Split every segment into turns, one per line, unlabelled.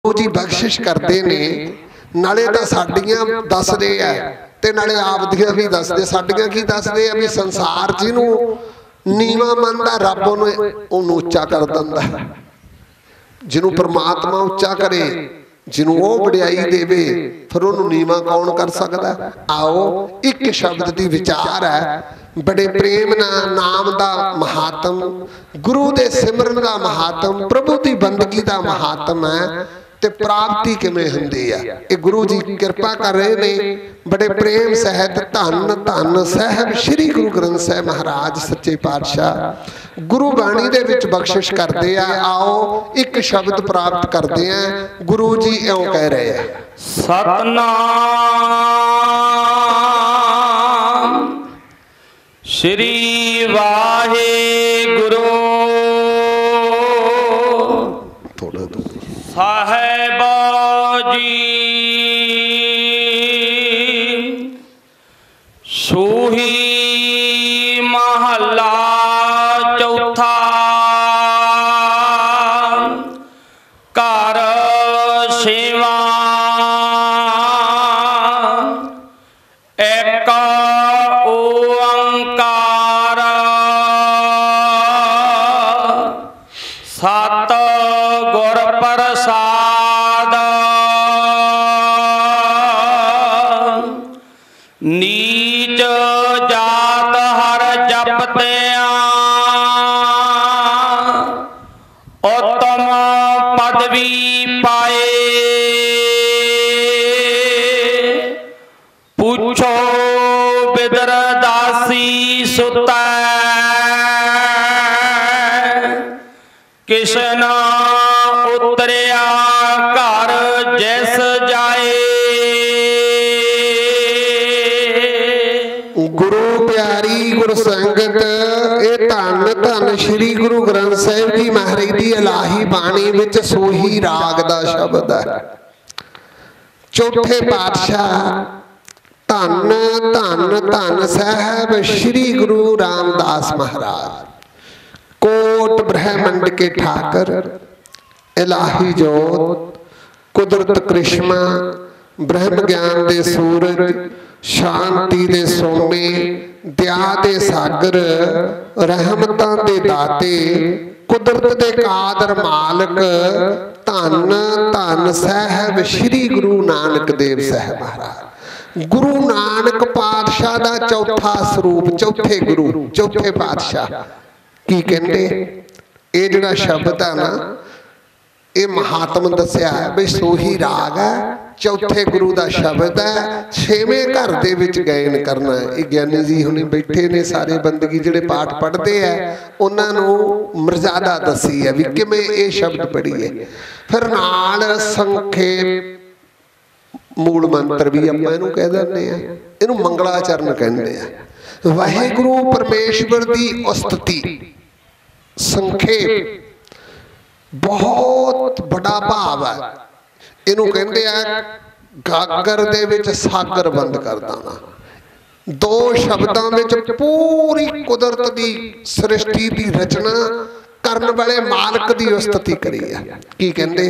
गुरु जी बख्शिश करते ने, नाले तां साडियां दसदे आ ते नाले आपदियां भी दसदे। साडियां की दसदे आ भी संसार जिन्हों नीवा मनदा रब उन्होंने उच्चा कर दिंदा, जिन्हों परमात्मा उच्चा करे, जिन्हों वो वडियाई देवे, फिर उन्होंने नीवा कौन कर सकदा। आओ एक शब्द की विचार है, बड़े प्रेम नाम दा महात्म, गुरु दे सिमरन दा महात्म, प्रभु की बंदगी दा महात्म है ते प्राप्ति किवें हुंदी है। ये गुरु जी कृपा कर रहे ने बड़े प्रेम सहित। धन धन साहब श्री गुरु ग्रंथ साहिब महाराज सच्चे पातशाह गुरु बाणी दे विच बख्शिश करते हैं। आओ एक शब्द प्राप्त करते हैं। गुरु जी इउं कह रहे हैं,
सतनाम श्री वाहिगुरु साहिबा जी। सूही महला चौथा, कर सेवा एक ओंकार, सत गुर प्रसाद, नीच जात हर जपते उत्तम पदवी पाए। पूछो बिदर दासी सुता, किशन उतरिया घर जिस जाए।
गुरु प्यारी गुरु संगत, ये धन धन श्री गुरु ग्रंथ साहिब जी महाराज की इलाही बाणी विच सोही राग दा शब्द है। चौथे पातशाह धन धन धन साहब श्री गुरु रामदास महाराज, कोट ब्रह्मंड के ठाकर, इलाही जोत, कुदरत करिश्मा, ब्रह्म ज्ञान दे सूरज, शांति दे सोमे, दया दे सागर, रहमतां दे दाते, कुदरत दे कादर मालक, धन धन साहब श्री गुरु नानक देव साहब महाराज। गुरु नानक पातशाह दा चौथा स्वरूप, चौथे गुरु, चौथे पातशाह की कहते, ये जिहड़ा शब्द है ना, ये महात्म दसिया है भी सोही राग है, चौथे गुरु का शब्द है। छेवें घर दे विच गायन करना। ये ज्ञानी जी हुणे बैठे ने सारे बंदगी जिहड़े पाठ पढ़ते हैं, उन्होंने मर्यादा दसी है भी किवें ये शब्द पढ़ीए। फिर नाल संखेप मूल मंत्र भी आपां इहनूं कह दिंदे आ, इहनूं मंगलाचरण कहंदे आ। वाहिगुरू परमेश्वर की उस्तति संखेप बहुत बड़ा भाव है। इनू कहते हैं गागर दे विच सागर बंद कर देना। दो शब्दों में पूरी कुदरत की सृष्टि की रचना करने वाले मालक की उस्तति करी है। की कहते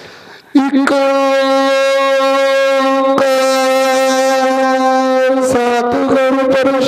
सतगुरु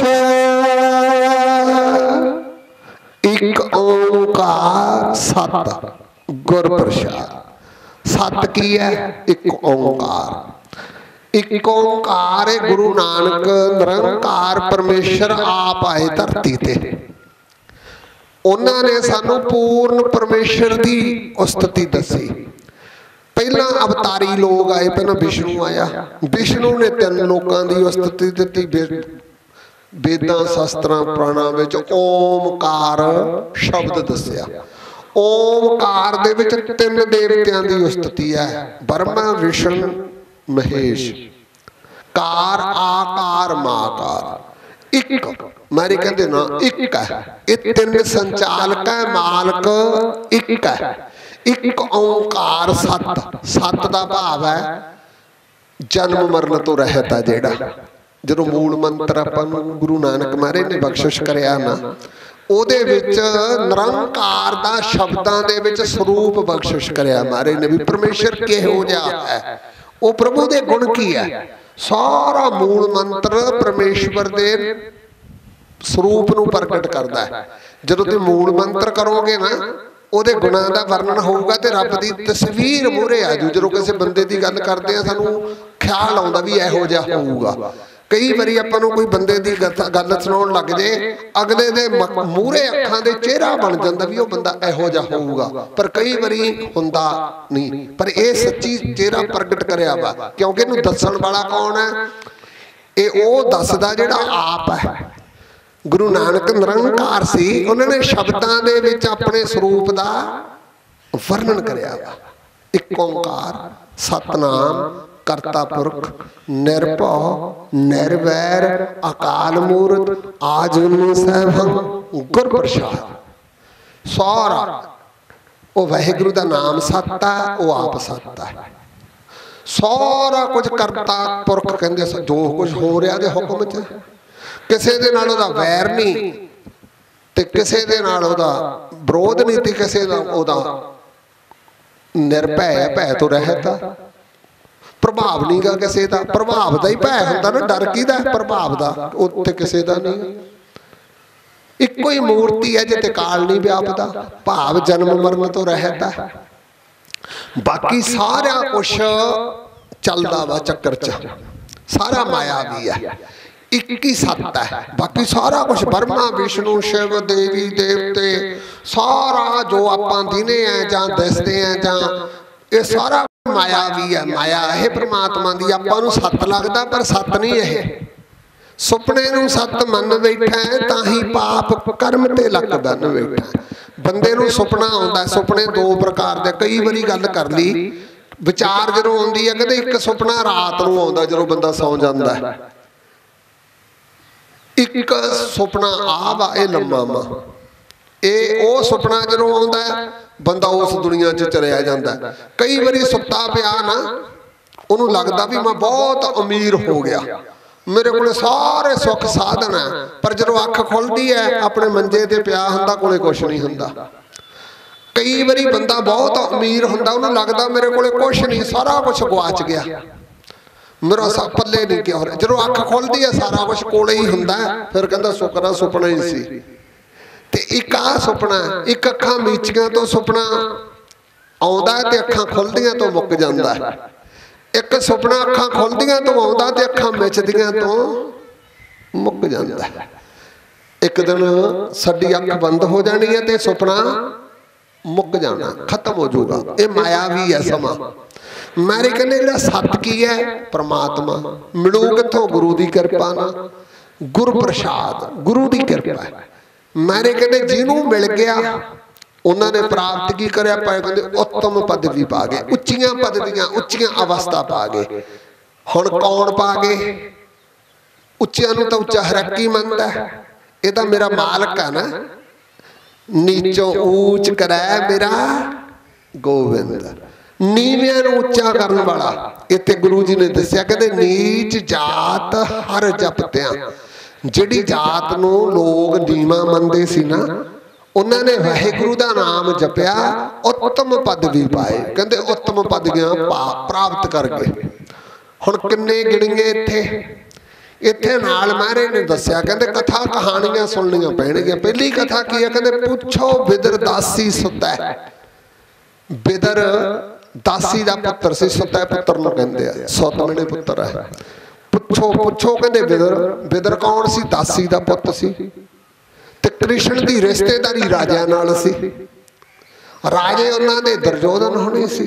प्रसाद, एक ओंकार सत गुर प्रसाद। सत की है एक ओंकार। एक ओंकार है गुरु नानक निरंकार परमेश्वर आप आए धरती ते। उन्होंने सानू पूर्ण परमेश्वर की उस्तति दसी। पहला अवतारी लोग आए, पहला विष्णु आया। विष्णु ने तीन लोगों की उस्तति दी। वेदां शास्त्रां पुराणां विच ओमकार शब्द दसिया। ओमकार दे विच तीन देवतियां की उस्तति है, ब्रह्मा विष्णु महेश। कार आकार माकार एक मारी कहते ना एक है। ये तीन संचालक है, मालक एक है। एक ओंकार सत, सत का भाव है जन्म मरण तो रहता। जेड़ा जो मूल मंत्र अपन गुरु नानक महाराज ने बख्शिश करया ना, ਉਹਦੇ ਵਿੱਚ ਨਿਰੰਕਾਰ ਦਾ ਸ਼ਬਦਾਂ ਦੇ ਵਿੱਚ ਸਰੂਪ ਬਖਸ਼ਿਸ਼ ਕਰਿਆ ਮਹਾਰਾਜ ਨੇ ਵੀ ਪਰਮੇਸ਼ਰ ਕਿਹੋ ਜਿਹਾ ਹੈ, ਉਹ ਪ੍ਰਭੂ ਦੇ ਗੁਣ ਕੀ ਹੈ। ਸਾਰਾ ਮੂਲ ਮੰਤਰ ਪਰਮੇਸ਼ਵਰ ਦੇ ਸਰੂਪ ਨੂੰ ਪ੍ਰਗਟ ਕਰਦਾ ਹੈ। ਜਦੋਂ ਤੁਸੀਂ ਮੂਲ ਮੰਤਰ ਕਰੋਗੇ ਨਾ ਉਹਦੇ ਗੁਣਾਂ ਦਾ ਵਰਣਨ ਹੋਊਗਾ ਤੇ ਰੱਬ ਦੀ ਤਸਵੀਰ ਮੂਹਰੇ ਆ ਜੂ। ਜਦੋਂ ਕਿਸੇ ਬੰਦੇ ਦੀ ਗੱਲ ਕਰਦੇ ਆ ਸਾਨੂੰ ਖਿਆਲ ਆਉਂਦਾ ਵੀ ਇਹੋ ਜਿਹਾ ਹੋਊਗਾ। ਕਈ ਵਾਰੀ ਆਪਾਂ ਨੂੰ ਕੋਈ ਬੰਦੇ ਦੀ ਗੱਲ ਸੁਣਾਉਣ ਲੱਗ ਜੇ, ਅਗਲੇ ਦੇ ਮੂਹਰੇ ਅੱਖਾਂ ਦੇ ਚਿਹਰਾ ਬਣ ਜਾਂਦਾ ਵੀ ਉਹ ਬੰਦਾ ਇਹੋ ਜਿਹਾ ਹੋਊਗਾ, ਪਰ ਕਈ ਵਾਰੀ ਹੁੰਦਾ ਨਹੀਂ। ਪਰ ਇਹ ਸੱਚੀ ਚਿਹਰਾ ਪ੍ਰਗਟ ਕਰਿਆ ਵਾ, ਕਿਉਂਕਿ ਇਹਨੂੰ ਦੱਸਣ ਵਾਲਾ ਕੌਣ ਹੈ? ਇਹ ਉਹ ਦੱਸਦਾ ਜਿਹੜਾ ਆਪ ਹੈ। ਗੁਰੂ ਨਾਨਕ ਨਿਰੰਕਾਰ ਸੀ, ਉਹਨਾਂ ਨੇ ਸ਼ਬਦਾਂ ਦੇ ਵਿੱਚ ਆਪਣੇ ਸਰੂਪ ਦਾ ਵਰਣਨ ਕਰਿਆ ਵਾ। ਇੱਕ ਓਂਕਾਰ ਸਤਨਾਮ ਕਰਤਾ ਪੁਰਖ ਨਿਰਭਉ ਨਿਰਵੈਰ ਅਕਾਲ ਮੂਰਤ ਆਜੂਨੀ ਸੈਭੰ ਗੁਰ ਪ੍ਰਸਾਦ। ਸਾਰਾ ਉਹ ਵਾਹਿਗੁਰੂ ਦਾ ਨਾਮ ਸੱਤ ਹੈ, ਉਹ ਆਪ ਸੱਤ ਹੈ। ਸਾਰਾ ਕੁਝ ਕਰਤਾ ਪੁਰਖ ਕਹਿੰਦੇ, ਜੋ ਕੁਝ ਹੋ ਰਿਹਾ ਦੇ ਹੁਕਮ 'ਚ, ਕਿਸੇ ਦੇ ਨਾਲ ਉਹਦਾ ਵੈਰ ਨਹੀਂ ਤੇ ਕਿਸੇ ਦੇ ਨਾਲ ਉਹਦਾ ਵਿਰੋਧ ਨਹੀਂ ਤੇ ਕਿਸੇ ਦਾ ਉਹਦਾ ਨਿਰਭੈ ਭੈ ਤੋਂ ਰਹਿਤ ਆ। ਪ੍ਰਭਾਵ ਨਹੀਂ ਗਾ ਕਿਸੇ ਦਾ, ਪ੍ਰਭਾਵ ਦਾ ਹੀ ਭੈ ਹੁੰਦਾ ਨਾ, ਡਰ ਕਿਹਦਾ? ਪ੍ਰਭਾਵ ਦਾ, ਉੱਥੇ ਕਿਸੇ ਦਾ ਨਹੀਂ। ਇੱਕੋ ਹੀ ਮੂਰਤੀ ਹੈ ਜਿੱਥੇ ਕਾਲ ਨਹੀਂ ਵਿਆਪਦਾ, ਭਾਵ ਜਨਮ ਮਰਨ ਤੋਂ ਰਹਿਤ ਹੈ। ਬਾਕੀ ਸਾਰਾ ਕੁਛ ਚੱਲਦਾ ਵਾ ਚੱਕਰ 'ਚ, ਸਾਰਾ ਮਾਇਆਵੀ ਹੈ। ਇੱਕ ਹੀ ਸੱਤ ਹੈ, ਬਾਕੀ ਸਾਰਾ ਕੁਛ ਬ੍ਰਹਮਾ ਵਿਸ਼ਨੂੰ ਸ਼ਿਵ ਦੇਵੀ ਦੇਵਤੇ ਸਾਰਾ ਜੋ ਆਪਾਂ ਦਿਨੇ ਆ ਜਾਂ ਦਿਸਦੇ ਆ ਜਾਂ ਇਹ ਸਾਰਾ ਮਾਇਆਵੀ ਹੈ। ਮਾਇਆ ਇਹ ਪ੍ਰਮਾਤਮਾ ਦੀ, ਆਪਾਂ ਨੂੰ ਸੱਤ ਲੱਗਦਾ ਪਰ ਸੱਤ ਨਹੀਂ। ਇਹ ਸੁਪਨੇ ਨੂੰ ਸੱਤ ਮੰਨ ਬੈਠਾ ਹੈ ਤਾਂ ਹੀ ਪਾਪ ਕਰਮ ਤੇ ਲੱਕ ਬੰਨ ਬੈਠਾ। ਬੰਦੇ ਨੂੰ ਸੁਪਨਾ ਆਉਂਦਾ, ਸੁਪਨੇ ਦੋ ਪ੍ਰਕਾਰ ਦੇ। ਕਈ ਵਾਰੀ ਗੱਲ ਕਰ ਲਈ ਵਿਚਾਰ ਜਦੋਂ ਆਉਂਦੀ ਹੈ, ਕਹਿੰਦੇ ਇੱਕ ਸੁਪਨਾ ਰਾਤ ਨੂੰ ਆਉਂਦਾ ਜਦੋਂ ਬੰਦਾ ਸੌਂ ਜਾਂਦਾ ਹੈ, ਇੱਕ ਸੁਪਨਾ ਆ ਵਾ ਇਹ ਲੰਮਾ ਵਾ। ਇਹ ਉਹ ਸੁਪਨਾ ਜਦੋਂ ਆਉਂਦਾ ਬੰਦਾ ਉਸ ਦੁਨੀਆ 'ਚ ਚਲਿਆ ਜਾਂਦਾ। ਕਈ ਵਾਰੀ ਸੁੱਤਾ ਪਿਆ ਨਾ ਉਹਨੂੰ ਲੱਗਦਾ ਵੀ ਮੈਂ ਬਹੁਤ ਅਮੀਰ ਹੋ ਗਿਆ, ਮੇਰੇ ਕੋਲੇ ਸਾਰੇ ਸੁੱਖ ਸਾਧਨ ਹੈ, ਪਰ ਜਦੋਂ ਅੱਖ ਖੁੱਲਦੀ ਹੈ ਆਪਣੇ ਮੰਜੇ ਤੇ ਪਿਆ ਹੁੰਦਾ, ਕੋਲੇ ਕੁਛ ਨਹੀਂ ਹੁੰਦਾ। ਕਈ ਵਾਰੀ ਬੰਦਾ ਬਹੁਤ ਅਮੀਰ ਹੁੰਦਾ, ਉਹਨੂੰ ਲੱਗਦਾ ਮੇਰੇ ਕੋਲੇ ਕੁਛ ਨਹੀਂ, ਸਾਰਾ ਕੁਛ ਗਵਾਚ ਗਿਆ, ਮੇਰਾ ਸਭ ਪੱਲੇ ਨਹੀਂ ਗਿਆ। ਜਦੋਂ ਅੱਖ ਖੁੱਲਦੀ ਹੈ ਸਾਰਾ ਕੁਛ ਕੋਲੇ ਹੀ ਹੁੰਦਾ, ਫਿਰ ਕਹਿੰਦਾ ਸ਼ੁਕਰ ਸੁਪਨਾ ਹੀ ਸੀ। ਤੇ ਇੱਕ ਆ ਸੁਪਨਾ, ਇੱਕ ਅੱਖਾਂ ਮੀਚੀਆਂ ਤੋਂ ਸੁਪਨਾ ਆਉਂਦਾ ਤੇ ਅੱਖਾਂ ਖੁੱਲਦੀਆਂ ਤੋਂ ਮੁੱਕ ਜਾਂਦਾ। ਇੱਕ ਸੁਪਨਾ ਅੱਖਾਂ ਖੁੱਲਦੀਆਂ ਤੋਂ ਆਉਂਦਾ ਤੇ ਅੱਖਾਂ ਮਿਚਦੀਆਂ ਤੋਂ ਮੁੱਕ ਜਾਂਦਾ। ਇੱਕ ਦਿਨ ਸਾਡੀ ਅੱਖ ਬੰਦ ਹੋ ਜਾਣੀ ਹੈ ਤੇ ਸੁਪਨਾ ਮੁੱਕ ਜਾਣਾ, ਖਤਮ ਹੋ ਜਾਊਗਾ। ਇਹ ਮਾਇਆਵੀ ਹੈ ਸਮਾਂ। ਮਾਰੇ ਕਹਿੰਦੇ ਜਿਹੜਾ ਸੱਤ ਕੀ ਹੈ? ਪ੍ਰਮਾਤਮਾ। ਮਿਲੂ ਕਿੱਥੋਂ? ਗੁਰੂ ਦੀ ਕਿਰਪਾ ਨਾਲ, ਗੁਰ ਪ੍ਰਸਾਦ, ਗੁਰੂ ਦੀ ਕਿਰਪਾ ਹੈ। ਮਾਰੇ ਕਹਿੰਦੇ ਜਿਹਨੂੰ ਮਿਲ ਗਿਆ ਉਹਨਾਂ ਨੇ ਪ੍ਰਾਪਤ ਕੀ ਕਰਿਆ? ਪਾਏ ਕਹਿੰਦੇ ਉੱਤਮ ਪਦਵੀ ਪਾ ਗਏ, ਉੱਚੀਆਂ ਪਦਵੀਆਂ, ਉੱਚੀਆਂ ਅਵਸਥਾ ਪਾ ਗਏ। ਹੁਣ ਕੌਣ ਪਾ ਗਏ? ਉੱਚਿਆਂ ਨੂੰ ਤਾਂ ਉੱਚਾ ਹਰਕੀ ਮੰਨਦਾ, ਇਹ ਤਾਂ ਮੇਰਾ ਮਾਲਕ ਹੈ ਨਾ। ਨੀਚੋਂ ਊਚ ਕਰੈ ਮੇਰਾ ਗੋਬਿੰਦ, ਨੀਵਿਆਂ ਨੂੰ ਉੱਚਾ ਕਰਨ ਵਾਲਾ। ਇੱਥੇ ਗੁਰੂ ਜੀ ਨੇ ਦੱਸਿਆ, ਕਹਿੰਦੇ ਨੀਚ ਜਾਤ ਹਰ ਜਪਤਿਆਂ। ਜਿਹੜੀ ਜਾਤ ਨੂੰ ਲੋਕ ਨੀਵਾਂ ਮੰਨਦੇ ਸੀ ਨਾ, ਉਹਨਾਂ ਨੇ ਵਾਹਿਗੁਰੂ ਦਾ ਨਾਮ ਜਪਿਆ, ਉੱਤਮ ਪਦਵੀ ਪਾਏ। ਕਹਿੰਦੇ ਉੱਤਮ ਪਦਵੀਆਂ ਪ੍ਰਾਪਤ ਕਰ ਗਏ। ਹੁਣ ਕਿੰਨੇ ਗਿਣੀਏ ਇੱਥੇ? ਇੱਥੇ ਨਾਲ ਮਹਾਰਾਜ ਨੇ ਦੱਸਿਆ, ਕਹਿੰਦੇ ਕਥਾ ਕਹਾਣੀਆਂ ਸੁਣਨੀਆਂ ਪੈਣਗੀਆਂ। ਪਹਿਲੀ ਕਥਾ ਕੀ ਹੈ? ਕਹਿੰਦੇ ਪੁੱਛੋ ਬਿਦਰ ਦਾਸੀ ਸੁੱਤਾ। ਬਿਦਰ ਦਾਸੀ ਦਾ ਪੁੱਤਰ ਸੀ, ਸੁੱਤਾ ਪੁੱਤਰ ਨੂੰ ਕਹਿੰਦੇ ਆ, ਸੌਤਮਣੇ ਪੁੱਤਰ ਹੈ। ਪੁੱਛੋ ਕਹਿੰਦੇ ਬਿਦਰ ਕੌਣ ਸੀ? ਦਾਸੀ ਦਾ ਪੁੱਤ ਸੀ ਤੇ ਕ੍ਰਿਸ਼ਨ ਦੀ ਰਿਸ਼ਤੇਦਾਰੀ ਰਾਜਿਆਂ ਨਾਲ ਸੀ। ਰਾਜੇ ਉਹਨਾਂ ਦੇ ਦੁਰਯੋਧਨ ਹੋਣੇ ਸੀ,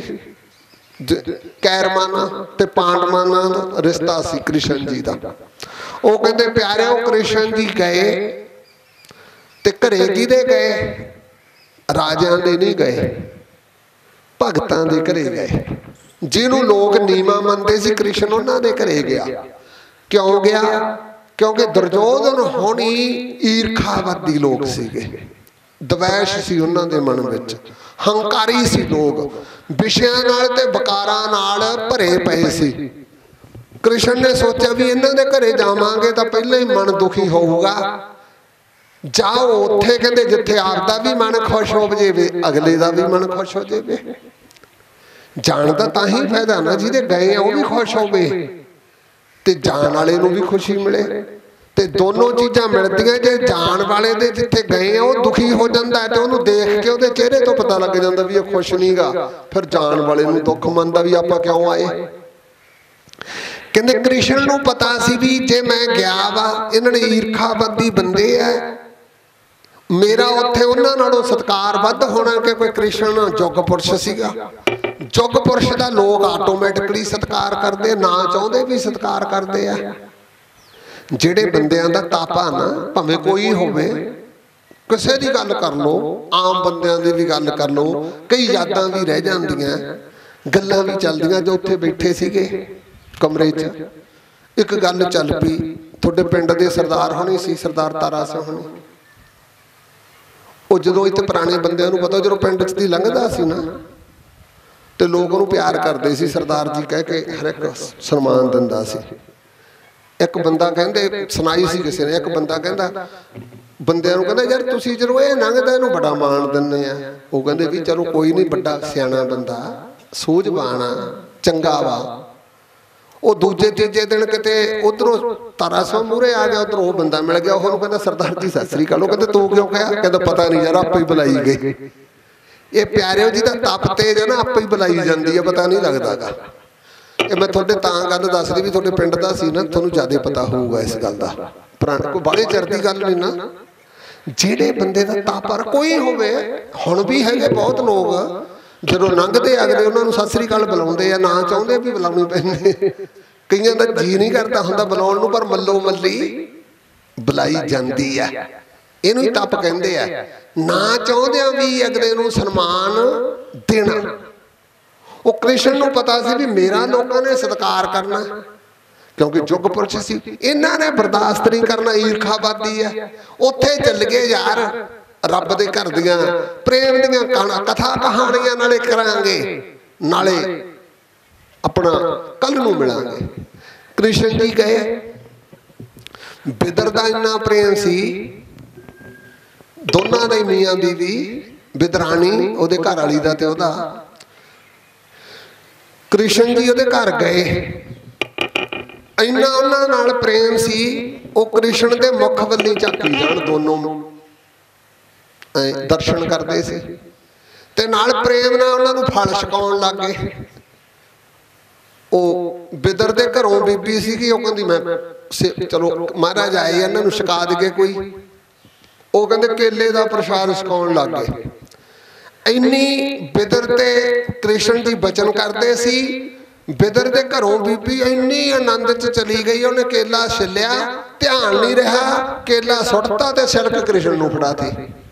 ਕੈਰਮਾਨਾ ਤੇ ਪਾਂਡਵਾਂ ਦਾ ਰਿਸ਼ਤਾ ਸੀ ਕ੍ਰਿਸ਼ਨ ਜੀ ਦਾ। ਉਹ ਕਹਿੰਦੇ ਪਿਆਰਿਓ ਕ੍ਰਿਸ਼ਨ ਜੀ ਗਏ ਤੇ ਘਰੇ ਕਿਹਦੇ ਗਏ? ਰਾਜਿਆਂ ਦੇ ਨਹੀਂ ਗਏ, ਭਗਤਾਂ ਦੇ ਘਰੇ ਗਏ। ਜਿਹਨੂੰ ਲੋਕ ਨੀਵਾਂ ਮੰਨਦੇ ਸੀ ਕ੍ਰਿਸ਼ਨ ਉਹਨਾਂ ਦੇ ਘਰੇ ਗਿਆ। ਕਿਉਂ ਗਿਆ? ਕਿਉਂਕਿ ਦੁਰਯੋਧਨ ਹੋਣੀ ਈਰਖਾਵਾਦੀ ਲੋਕ ਸੀਗੇ, ਦਵੈਸ਼ ਸੀ ਉਹਨਾਂ ਦੇ ਮਨ ਵਿੱਚ, ਹੰਕਾਰੀ ਸੀ ਲੋਕ, ਵਿਸ਼ਿਆਂ ਨਾਲ ਤੇ ਵਿਕਾਰਾਂ ਨਾਲ ਭਰੇ ਪਏ ਸੀ। ਕ੍ਰਿਸ਼ਨ ਨੇ ਸੋਚਿਆ ਵੀ ਇਹਨਾਂ ਦੇ ਘਰੇ ਜਾਵਾਂਗੇ ਤਾਂ ਪਹਿਲਾਂ ਹੀ ਮਨ ਦੁਖੀ ਹੋਊਗਾ, जाओ उत्थे कहंदे जिथे आपदा भी मन खुश हो जाए अगले का भी मन खुश हो जाए। जान का तां ही फायदा ना जिहदे गए आ भी खुश हो ते जान वाले नूं भी खुशी मिले। ते दोनों चीज़ां मिलदियां जे जान वाले दे जिथे गए आ वो दुखी हो जाता है तो उन्होंने देख के उसके चेहरे तो पता लग जाता भी ये खुश नहीं गा। फिर जान वाले नूं दुख मनदा भी आपां क्यों आए। कहंदे कृष्ण नूं पता सी भी जे मैं गया वा इन्हां ने ईरखावादी बंदे है मेरा उत्थे उन्हां नालों सत्कार वध होना कि कोई कृष्ण जुग पुरुष सीगा। जुग पुरुष का लोग आटोमैटिकली सत्कार करते ना चाहते भी सत्कार करते हैं। ਜਿਹੜੇ ਬੰਦਿਆਂ ਦਾ ਤਾਪਾ ना भावें कोई होवे किसी की गल कर लो आम बंदियां की भी गल कर लो कई यादां भी रह जांदियां गल्लां भी चलदियां जो उत्थे बैठे सीगे कमरे च। एक गल चल पई तुहाडे पिंड दे सरदार होनी सी सरदार तारा सिंह होनी वो जदों इत्थे पुराने बंदियां नूं पता जदों पिंड च दी लंघदा सी ना ते लोग उहनूं प्यार करदे सी सरदार जी कह के हर एक सन्मान दिंदा सी। एक बंदा कहते सुनाई सी किसी ने एक बंदा कहता बंदियां कहता यार तुसीं जदों ये लंघदा इहनूं बड़ा मान दिंदे आ वो कहते भी चलो कोई नहीं बड़ा सियाणा बंदा सूझवान आ चंगा वा। वो दूजे तीजे दिन किते उधरों तारा सिंह मूहरे आ गया उधरों वो बंदा मिल गया उहनूं कहता सरदार जी सत श्री अकाल। वो कहते तू क्यों कहा कहता पता नहीं यार आपे ही बुलाई गई। ये प्यारिओ जी दा तप तेज है ना आपे ही बुलाई जाती है पता नहीं लगता गा। ये मैं थोड़े तां गल दस रही भी थोड़े पिंड का सी ना थोनू ज़्यादा पता होगा इस गल का पुराने कोई बड़े चर की गल नहीं ना। जेड़े बंदे का तापर कोई होवे हुण भी है बहुत लोग जदों लंघदे अगले उन्होंने सत श्री अकाल बुलाउंदे आ ना चाहुंदे भी बुलाउणी पैंदी कईयां दा जी नहीं करता हुंदा बुलाउण नूं पर मल्लो मल्ली बुलाई जांदी आ। इहनूं ही तप कहंदे आ ना चाहुंदिआं भी अगले नूं सन्मान देना। वो कृष्ण नूं पता सी भी मेरा लोगों ने सत्कार करना क्योंकि जुग पुरुष सी इन्हां ने बर्दाश्त नहीं करना ईरखावादी है। उत्थे चल गए यार रब दे घर दियां प्रेम दियां कथा कहानियां नाले करांगे नाले अपना कल नूं मिलांगे। कृष्ण जी गए बिदर दा इन्ना प्रेम सी दोनों दे मियां बीवी बिदरानी उहदे घर वाली दा ते उहदा कृष्ण जी उहदे घर गए इन्ना उन्हां नाल प्रेम सी वो कृष्ण दे मुख वल्ली झाकी जाण दोनों दर्शन करते सी ते नाल प्रेम नाल उन्हां नूं फल छकाउण लग गए। वो बिदर दे घरों बीबी सी कि कहंदी मैं चलो महाराज आए इन्हां नूं छका दईए कोई वो कहंदे केले दा प्रसाद छकाउण लग गए। इन्नी बिदर ते कृष्ण जी बचन करते सी बिदर दे घरों बीबी इन्नी आनंद च चली गई उन्हें केला छिलिया ध्यान नहीं रहा केला सुटता ते छिलक कृष्ण नूं फड़ाती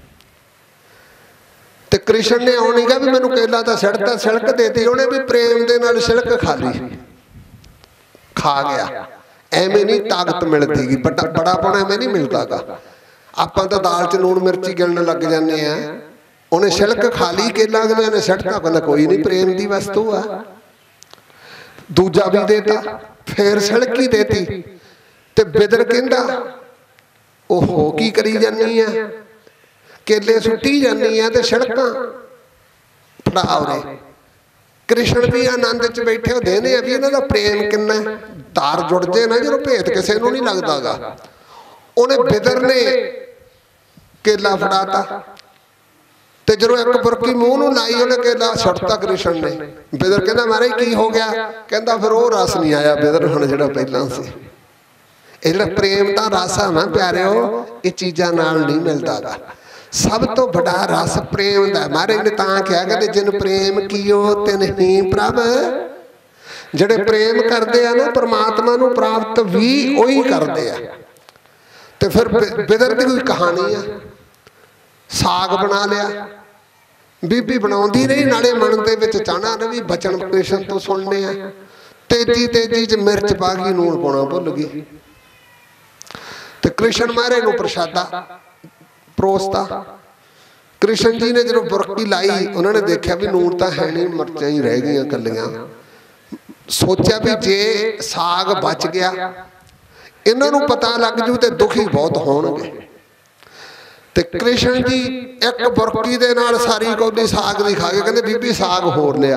ते कृष्ण ने आउणी कहा भी मैनूं केला तां छिड़ता छिलक देती उन्हें भी प्रेम दे नाल छिलक खा ली खा गया। एवें नहीं ताकत मिलती बड़ापन एवें नहीं मिलता गा। आपां तां दाल च लूण मिर्ची गिणन लग जाने आ उन्हें छिलक खा ली केला अगले ने छिड़ता कहना कोई नहीं प्रेम की वस्तु आ दूजा भी देता फिर छिलक ही देती ते बिदर कहंदा ओहो की करी जानी है केले सुट्टी जानी है ते छिलकां फड़ा उरे। कृष्ण भी आनंद च बैठे देने भी इन्हां दा प्रेम किन्ना तार जुड़ जे ना जो भेत किसी नूं नहीं लगदा गा। उन्हें बिदर ने केला फड़ाता ते जो एक बुरकी मूँह नूं लाई उन्हें केला सुटता कृष्ण ने बिदर कहंदा महाराज की हो गया कहंदा फिर वो रस नहीं आया बिदर हुण जिहड़ा पहलां सी। ये जिहड़ा प्रेम दा रस आ ना प्यारिओ ये चीज़ां नाल नहीं मिलदा गा। सब तो बड़ा रस प्रेम दा महाराज ने तां कहा कहंदे जिन प्रेम कीओ तिन ही प्रभ जिहड़े प्रेम करदे आ ना परमात्मा नूं प्राप्त भी उही करदे आ। ते फिर बिदर दी कोई कहानी आ साग बना लिया बीबी बनाउंदी रही नाले मन दे विच चाहना ना भी बचन कृष्ण तो सुनने आ तेजी तेजी च मिर्च पा गई लूण पाउणा भुल गई ते कृष्ण महाराज नूं प्रसादा परोसता। कृष्ण जी ने जो बुरकी लाई उन्होंने देखा भी लूण तो है नहीं मिर्चां ही रह गई कलियां सोचा भी जे साग बच गया इन्हों पता लग जू तो दुखी बहुत होणगे। ਤੇ ਕ੍ਰਿਸ਼ਨ ਜੀ ਇੱਕ ਬੁਰਕੀ ਦੇ ਨਾਲ ਸਾਰੀ ਕੌਲੀ ਸਾਗ ਦੀ ਖਾ ਕੇ ਕਹਿੰਦੇ ਬੀਬੀ ਸਾਗ ਹੋਰ ਲਿਆ।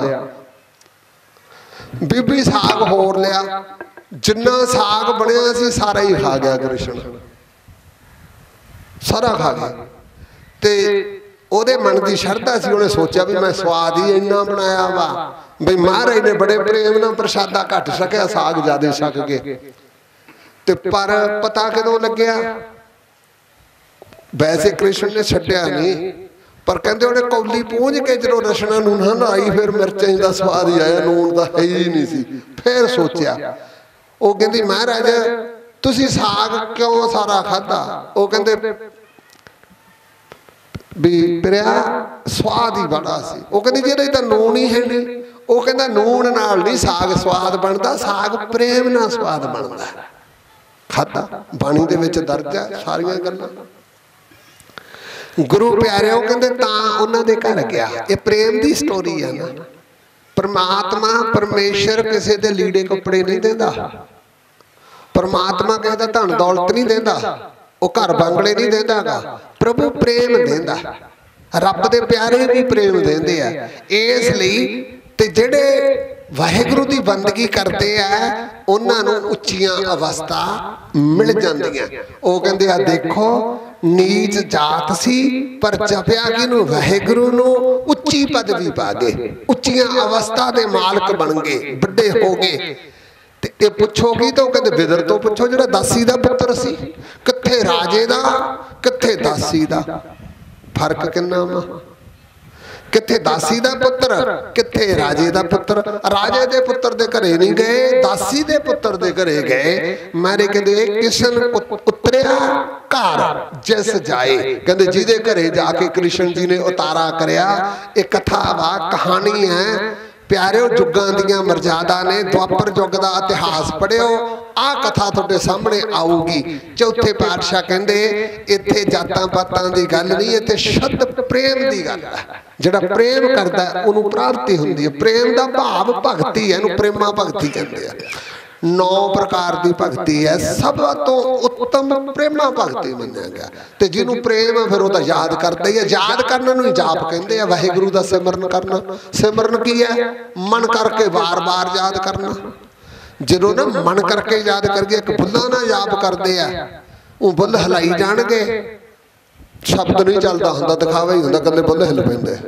ਬੀਬੀ ਸਾਗ ਹੋਰ ਲਿਆ, ਜਿੰਨਾ ਸਾਗ ਬਣਿਆ ਸੀ ਸਾਰਾ ਹੀ ਖਾ ਗਿਆ ਕ੍ਰਿਸ਼ਨ, ਸਾਰਾ ਖਾ ਗਿਆ। ਤੇ ਉਹਦੇ ਮਨ ਦੀ ਸ਼ਰਧਾ ਸੀ, ਉਹਨੇ ਸੋਚਿਆ ਵੀ ਮੈਂ ਸਵਾਦ ਹੀ ਇੰਨਾ ਬਣਾਇਆ ਵਾ ਬਈ ਮਹਾਰਾਜ ਨੇ ਬੜੇ ਪ੍ਰੇਮ ਨਾਲ ਪ੍ਰਸ਼ਾਦਾ ਘੱਟ ਸਕਿਆ, ਸਾਗ ਜ਼ਿਆਦਾ ਛਕ ਗਏ। ਤੇ ਪਰ ਪਤਾ ਕਦੋਂ ਲੱਗਿਆ? ਵੈਸੇ ਕ੍ਰਿਸ਼ਨ ਨੇ ਛੱਡਿਆ ਨਹੀਂ, ਪਰ ਕਹਿੰਦੇ ਉਹਨੇ ਕੌਲੀ ਪੂੰਝ ਕੇ ਜਦੋਂ ਰਸਨਾ ਨੂਨਾ ਲਾਈ ਫਿਰ ਮਿਰਚਾਂ ਦਾ ਸਵਾਦ ਹੀ ਆਇਆ, ਨੂਣ ਦਾ ਹੈ ਹੀ ਨਹੀਂ ਸੀ। ਫਿਰ ਸੋਚਿਆ, ਉਹ ਕਹਿੰਦੀ ਮਹਾਰਾਜ ਤੁਸੀਂ ਸਾਗ ਕਿਉਂ ਸਾਰਾ ਖਾਧਾ? ਉਹ ਕਹਿੰਦੇ ਵੀ ਪਿਆ ਸਵਾਦ ਹੀ ਬੜਾ ਸੀ। ਉਹ ਕਹਿੰਦੀ ਜਿਹਦੇ ਤਾਂ ਨੂਣ ਹੀ ਹੈ ਨਹੀਂ। ਉਹ ਕਹਿੰਦਾ ਨੂਣ ਨਾਲ ਨਹੀਂ ਸਾਗ ਸਵਾਦ ਬਣਦਾ, ਸਾਗ ਪ੍ਰੇਮ ਨਾਲ ਸਵਾਦ ਬਣਦਾ। ਖਾਧਾ, ਬਾਣੀ ਦੇ ਵਿੱਚ ਦਰਜ ਹੈ ਸਾਰੀਆਂ ਗੱਲਾਂ। ਗੁਰੂ ਪਿਆਰਿਓ ਕਹਿੰਦੇ ਤਾਂ ਉਹਨਾਂ ਦੇ ਘਰ ਗਿਆ। ਇਹ ਪ੍ਰੇਮ ਦੀ ਸਟੋਰੀ ਹੈ ਨਾ। ਪਰਮਾਤਮਾ ਪਰਮੇਸ਼ਰ ਕਿਸੇ ਦੇ ਲੀੜੇ ਕੱਪੜੇ ਨਹੀਂ ਦਿੰਦਾ, ਪਰਮਾਤਮਾ ਕਿਸੇ ਦਾ ਧਨ ਦੌਲਤ ਨਹੀਂ ਦਿੰਦਾ, ਉਹ ਘਰ ਬੰਗਲੇ ਨਹੀਂ ਦਿੰਦਾਗਾ। ਪ੍ਰਭੂ ਪ੍ਰੇਮ ਦਿੰਦਾ, ਰੱਬ ਦੇ ਪਿਆਰੇ ਵੀ ਪ੍ਰੇਮ ਦਿੰਦੇ ਆ। ਇਸ ਲਈ ਤੇ ਜਿਹੜੇ ਵਾਹਿਗੁਰੂ ਦੀ ਬੰਦਗੀ ਕਰਦੇ ਆ ਉਹਨਾਂ ਨੂੰ ਉੱਚੀਆਂ ਅਵਸਥਾ ਮਿਲ ਜਾਂਦੀਆਂ। ਉਹ ਕਹਿੰਦੇ ਆ ਦੇਖੋ ਨੀਚ ਜਾਤ ਸੀ ਪਰ ਜਪਿਆ ਕਿਹਨੂੰ? ਵਾਹਿਗੁਰੂ ਨੂੰ। ਉੱਚੀ ਪਦਵੀ ਪਾ ਗਏ, ਉੱਚੀਆਂ ਅਵਸਥਾ ਦੇ ਮਾਲਕ ਬਣ ਗਏ, ਵੱਡੇ ਹੋ ਗਏ। ਤੇ ਇਹ ਪੁੱਛੋ ਕੀ? ਤਾਂ ਉਹ ਕਹਿੰਦੇ ਵਿਦਰ ਤੋਂ ਪੁੱਛੋ ਜਿਹੜਾ ਦਾਸੀ ਦਾ ਪੁੱਤਰ ਸੀ। ਕਿੱਥੇ ਰਾਜੇ ਦਾ, ਕਿੱਥੇ ਦਾਸੀ ਦਾ? ਫਰਕ ਕਿੰਨਾ ਵਾ? ਕਿੱਥੇ ਦਾਸੀ ਦਾ ਪੁੱਤਰ, ਕਿੱਥੇ ਰਾਜੇ ਦਾ ਪੁੱਤਰ। ਰਾਜੇ ਦੇ ਪੁੱਤਰ ਦੇ ਘਰੇ ਨਹੀਂ ਗਏ, ਦਾਸੀ ਦੇ ਪੁੱਤਰ ਦੇ ਘਰੇ ਗਏ। ਮਾਰੇ ਕਹਿੰਦੇ ਕਿਸ਼ਨ ਉਤਰਿਆ ਘਰ ਜਿਸ ਜਾਏ। ਕਹਿੰਦੇ ਜਿਹਦੇ ਘਰੇ ਜਾ ਕੇ ਕ੍ਰਿਸ਼ਨ ਜੀ ਨੇ ਉਤਾਰਾ ਕਰਿਆ। ਇਹ ਕਥਾ ਵਾ, ਕਹਾਣੀ ਹੈ ਪਿਆਰਿਓ। ਯੁੱਗਾਂ ਦੀਆਂ ਮਰਜ਼ਾਦਾ ਨੇ। ਦੁਆਪਰ ਯੁੱਗ ਦਾ ਇਤਿਹਾਸ ਪੜ੍ਹਿਓ, ਆਹ ਕਥਾ ਤੁਹਾਡੇ ਸਾਹਮਣੇ ਆਊਗੀ। ਚੌਥੇ ਪਾਤਸ਼ਾਹ ਕਹਿੰਦੇ ਇੱਥੇ ਜਾਤਾਂ ਪਾਤਾਂ ਦੀ ਗੱਲ ਨਹੀਂ, ਇੱਥੇ ਸ਼ੁੱਧ ਪ੍ਰੇਮ ਦੀ ਗੱਲ ਹੈ। ਜਿਹੜਾ ਪ੍ਰੇਮ ਕਰਦਾ ਉਹਨੂੰ ਪ੍ਰਾਪਤੀ ਹੁੰਦੀ ਹੈ। ਪ੍ਰੇਮ ਦਾ ਭਾਵ ਭਗਤੀ ਹੈ, ਇਹਨੂੰ ਪ੍ਰੇਮਾ ਭਗਤੀ ਕਹਿੰਦੇ ਆ। 9 ਪ੍ਰਕਾਰ ਦੀ ਭਗਤੀ ਹੈ, ਸਭ ਤੋਂ ਉੱਤਮ ਪ੍ਰੇਮਾ ਭਗਤੀ ਮੰਨਿਆ ਗਿਆ। ਤੇ ਜਿਹਨੂੰ ਪ੍ਰੇਮ ਹੈ ਫਿਰ ਉਹ ਤਾਂ ਯਾਦ ਕਰਦਾ ਹੀ ਹੈ। ਯਾਦ ਕਰਨ ਨੂੰ ਹੀ ਜਾਪ ਕਹਿੰਦੇ ਆ। ਵਾਹਿਗੁਰੂ ਦਾ ਸਿਮਰਨ ਕਰਨਾ। ਸਿਮਰਨ ਕੀ ਹੈ? ਮਨ ਕਰਕੇ ਵਾਰ-ਵਾਰ ਯਾਦ ਕਰਨਾ। ਜਦੋਂ ਨਾ ਮਨ ਕਰਕੇ ਯਾਦ ਕਰਕੇ ਇੱਕ ਬੁੱਲਾਂ ਨਾਲ ਜਾਪ ਕਰਦੇ ਆ, ਉਹ ਬੁੱਲ ਹਿਲਾਈ ਜਾਣਗੇ। ਸ਼ਬਦ ਨਹੀਂ ਚੱਲਦਾ ਹੁੰਦਾ, ਦਿਖਾਵਾ ਹੀ ਹੁੰਦਾ, ਕੱਲੇ ਬੁੱਲ ਹਿਲ ਪੈਂਦੇ।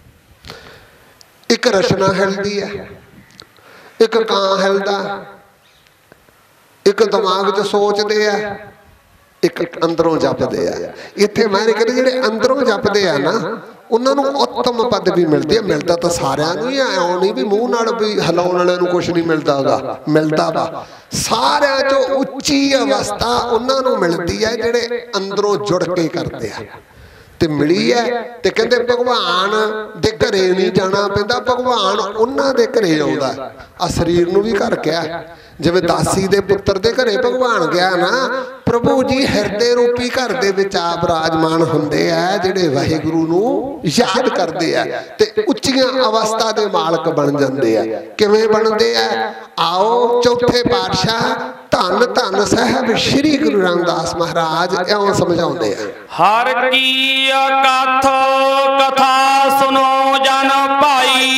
ਇੱਕ ਰਚਨਾ ਹਿਲਦੀ ਹੈ, ਇੱਕ ਕਾਂ ਹਿਲਦਾ, ਇੱਕ ਦਿਮਾਗ 'ਚ ਸੋਚਦੇ ਆ, ਇੱਕ ਅੰਦਰੋਂ ਜਪਦੇ ਆ। ਇੱਥੇ ਮੈਂ ਕਹਿੰਦੇ ਜਿਹੜੇ ਅੰਦਰੋਂ ਜਪਦੇ ਆ ਨਾ ਉਹਨਾਂ ਨੂੰ ਉੱਤਮ ਪਦਵੀ ਮਿਲਦੀ ਹੈ। ਮਿਲਦਾ ਤਾਂ ਸਾਰਿਆਂ ਨੂੰ ਹੀ, ਐਉਂ ਨਹੀਂ ਵੀ ਮੂੰਹ ਨਾਲ ਵੀ ਹਿਲਾਉਣ ਵਾਲਿਆਂ ਨੂੰ ਕੁਛ ਨਹੀਂ ਮਿਲਦਾਗਾ। ਮਿਲਦਾ ਵਾ ਸਾਰਿਆਂ 'ਚੋਂ ਉੱਚੀ ਅਵਸਥਾ ਉਹਨਾਂ ਨੂੰ ਮਿਲਦੀ ਹੈ ਜਿਹੜੇ ਅੰਦਰੋਂ ਜੁੜ ਕੇ ਕਰਦੇ ਆ। ਤੇ ਮਿਲੀ ਹੈ ਤੇ ਕਹਿੰਦੇ ਭਗਵਾਨ ਦੇ ਘਰੇ ਨਹੀਂ ਜਾਣਾ ਪੈਂਦਾ, ਭਗਵਾਨ ਉਹਨਾਂ ਦੇ ਘਰੇ ਆਉਂਦਾ। ਆ ਸਰੀਰ ਨੂੰ ਵੀ ਘਰ ਕਿਹਾ, ਜਿਵੇਂ ਦਾਸੀ ਦੇ ਪੁੱਤਰ ਦੇ ਘਰੇ ਭਗਵਾਨ ਗਿਆ ਨਾ। ਪ੍ਰਭੂ ਜੀ ਹਿਰਦੇ ਰੂਪੀ ਘਰ ਦੇ ਵਿੱਚ ਆਪ ਬਿਰਾਜਮਾਨ ਹੁੰਦੇ ਆ ਜਿਹੜੇ ਵਾਹਿਗੁਰੂ ਨੂੰ ਯਾਦ ਕਰਦੇ ਆ ਤੇ ਉੱਚੀਆਂ ਅਵਸਥਾ ਦੇ ਮਾਲਕ ਬਣ ਜਾਂਦੇ ਆ। ਕਿਵੇਂ ਬਣਦੇ ਆ? ਆਓ ਚੌਥੇ ਪਾਤਸ਼ਾਹ ਧੰਨ ਧੰਨ ਸਾਹਿਬ ਸ੍ਰੀ ਗੁਰੂ ਰਾਮਦਾਸ ਮਹਾਰਾਜ ਇਉਂ ਸਮਝਾਉਂਦੇ ਆ।
ਹਰ ਕੀ ਅਕਥ ਕਥਾ ਸੁਨੋ ਜਨ ਭਾਈ,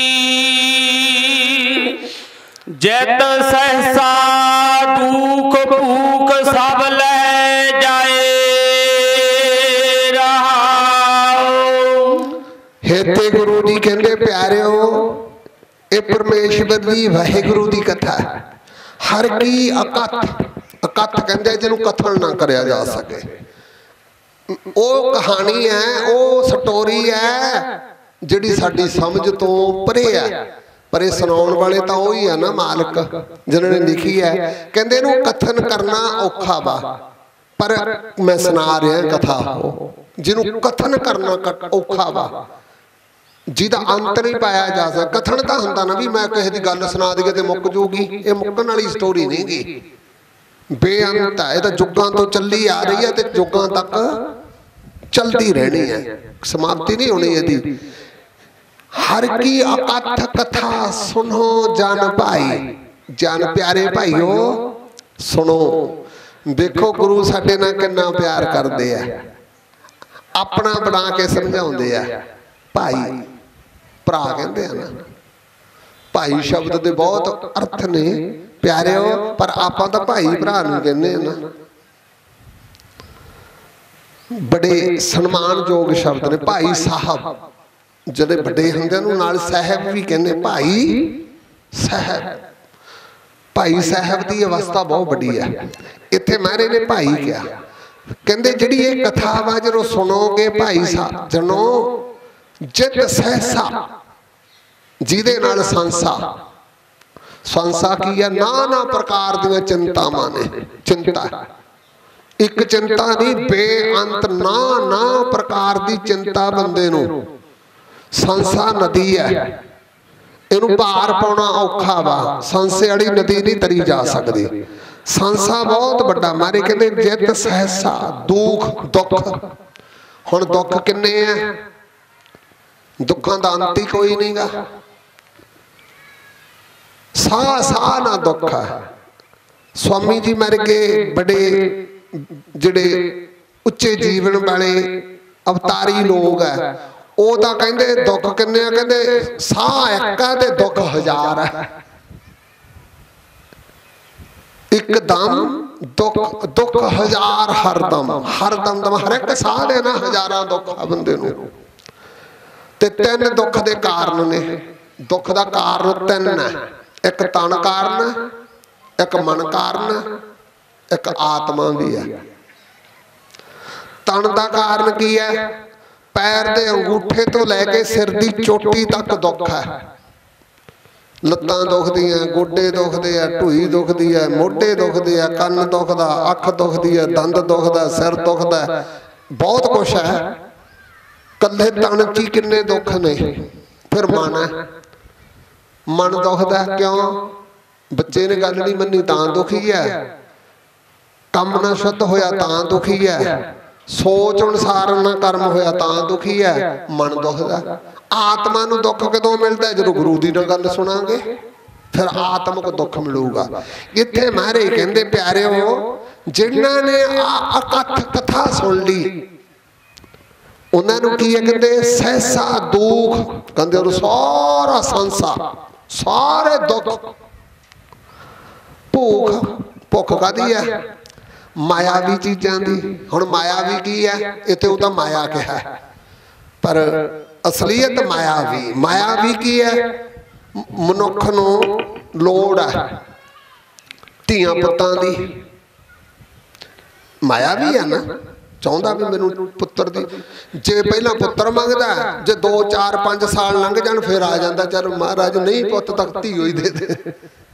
ਜਿਤ ਸਹਸਾ ਦੁਖ ਭੂਖ ਸਭ ਲੈ ਜਾਏ ਰਹਾਉ।
ਹੇਤੇ ਗੁਰੂ ਜੀ ਕਹਿੰਦੇ ਪਿਆਰਿਓ ਇਹ ਪਰਮੇਸ਼ਵਰ ਦੀ ਵਾਹਿਗੁਰੂ ਦੀ ਕਥਾ ਹੈ। ਹਰ ਕੀ ਅਕਥ, ਅਕਥ ਕਹਿੰਦੇ ਜਿਹਨੂੰ ਕਥਨ ਨਾ ਕਰਿਆ ਜਾ ਸਕੇ। ਉਹ ਕਹਾਣੀ ਹੈ, ਉਹ ਸਟੋਰੀ ਹੈ ਜਿਹੜੀ ਸਾਡੀ ਸਮਝ ਤੋਂ ਪਰੇ ਹੈ। ਪਰ ਇਹ ਸੁਣਾਉਣ ਵਾਲੇ ਤਾਂ ਉਹੀ ਆ ਨਾ ਮਾਲਕ ਜਿਨ੍ਹਾਂ ਨੇ ਲਿਖੀ ਹੈ। ਕਹਿੰਦੇ ਇਹਨੂੰ ਕਥਨ ਕਰਨਾ ਔਖਾ ਵਾ, ਪਰ ਮੈਂ ਸੁਣਾ ਰਿਹਾ ਕਥਾ ਉਹ ਜਿਹਨੂੰ ਕਥਨ ਕਰਨਾ ਔਖਾ ਵਾ, ਜਿਹਦਾ ਅੰਤ ਨਹੀਂ ਪਾਇਆ ਜਾ ਸਕਦਾ। ਕਥਨ ਤਾਂ ਹੁੰਦਾ ਨਾ ਵੀ ਮੈਂ ਕਿਸੇ ਦੀ ਗੱਲ ਸੁਣਾ ਦਈਏ ਤੇ ਮੁੱਕ ਜੂਗੀ। ਇਹ ਮੁੱਕਣ ਵਾਲੀ ਸਟੋਰੀ ਨਹੀਂ ਗੀ, ਬੇਅੰਤ ਹੈ। ਇਹ ਤਾਂ ਯੁੱਗਾਂ ਤੋਂ ਚੱਲੀ ਆ ਰਹੀ ਹੈ ਤੇ ਯੁੱਗਾਂ ਤੱਕ ਚਲਦੀ ਰਹਿਣੀ ਹੈ, ਸਮਾਪਤੀ ਨਹੀਂ ਹੋਣੀ ਇਹਦੀ। ਹਰ ਕੀ ਅਕਥ ਕਥਾ ਸੁਣੋ ਜਨ ਭਾਈ। ਜਨ ਪਿਆਰੇ ਭਾਈਓ ਸੁਣੋ। ਵੇਖੋ ਗੁਰੂ ਸਾਡੇ ਨਾਲ ਕਿੰਨਾ ਪਿਆਰ ਕਰਦੇ ਆ। अपना बना के समझाते हैं भाई भरा कहते हैं ना। भाई शब्द के बहुत अर्थ ने प्यारे, पर आप तो भाई भरा नहीं कहने ना। बड़े सन्मानयोग शब्द ने। भाई साहब जदे बड़े होंगे नाल साहब भी कहने, भाई साहब। भाई साहब की अवस्था बहुत बड़ी है। इत्थे महाराज ने भाई क्या कहते, जिहड़ी ये कथा वा जो सुनोगे भाई साहब जनो, जित सहसा जिहदे नाल संसा। संसा की है नाना प्रकार दी चिंतावां ने। चिंता एक चिंता नहीं, बेअंत ना प्रकार की चिंता बंदे नूं। संसा नदी है, इनू पार पाना औखा वा। संसे वाली नदी नहीं तरी जा सकती। संसा बहुत बड़ा। मारे कहते जित सहसा दुख दुख। हुण दुख किन्ने है? दुखों का अंत ही कोई नहीं गा। सा सा ना दुख है। स्वामी जी मर गए, बड़े जिहड़े उच्चे जीवन वाले अवतारी लोग है, वो तो कहते दुख किन्ने? कहते साह एक है ते दुख हजार है। एकदम दुख दुख हजार हरदम। हरदम दम हर एक साह दे ना हजारां दुख बंदे नूं। ते तीन दुख दे कारण ने। दुख दा कारण तीन है। एक तन कारण, एक मन कारण, एक आत्मा भी है। तन का कारण की है? पैर के अंगूठे तो लैके सिर की चोटी तक दुख है। लत्तां दुखदियां, गोडे दुखदे है, ढूई दुखदी है, मोढे दुखदे है, कन्न दुखदा, अख दुखदी है, दंद दुखदा, सिर दुखदा, बहुत कुछ है। कल्ले तन च किन्ने दुख ने। फिर मन है, मन दुखदा क्यों? बच्चे ने गल नहीं मनी तां दुखी है, कम ना शुद्ध होया तां दुखी है, सोच अनुसार ना कर्म होया तां दुखी है, मन दुखदा। आत्मा नूं दुख कदों मिलदा? जदों गुरु दी गल सुनांगे, फिर आत्मक दुख मिलूगा। इत्थे महाराज कहंदे प्यारेओ, जिन्हां ने अकथ कथा सुन ली उन्हां नूं की है कहंदे सहसा दुख। कहंदे और सारा संसार, सारे दुख। भूख भुख कादी है? मायावी चीज़ां दी। हुण मायावी की है? इत्थे उह तां माया कहा, पर असलीयत मायावी। मायावी की है? मनुख नूं लोड़ है धीआं पुत्तां दी। मायावी है ना, चाहुंदा भी मैनूं पुत्तर दी। जे पहला पुत्तर मंगदा, जे 2 4 5 साल लंघ जाण फिर आ जांदा, चल महाराज नहीं पुत्त तक धी होई दे दे।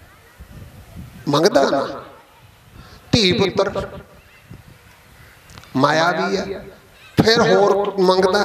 मंगदा ना धी पुत्र, मायावी है। फिर होर मंगदा,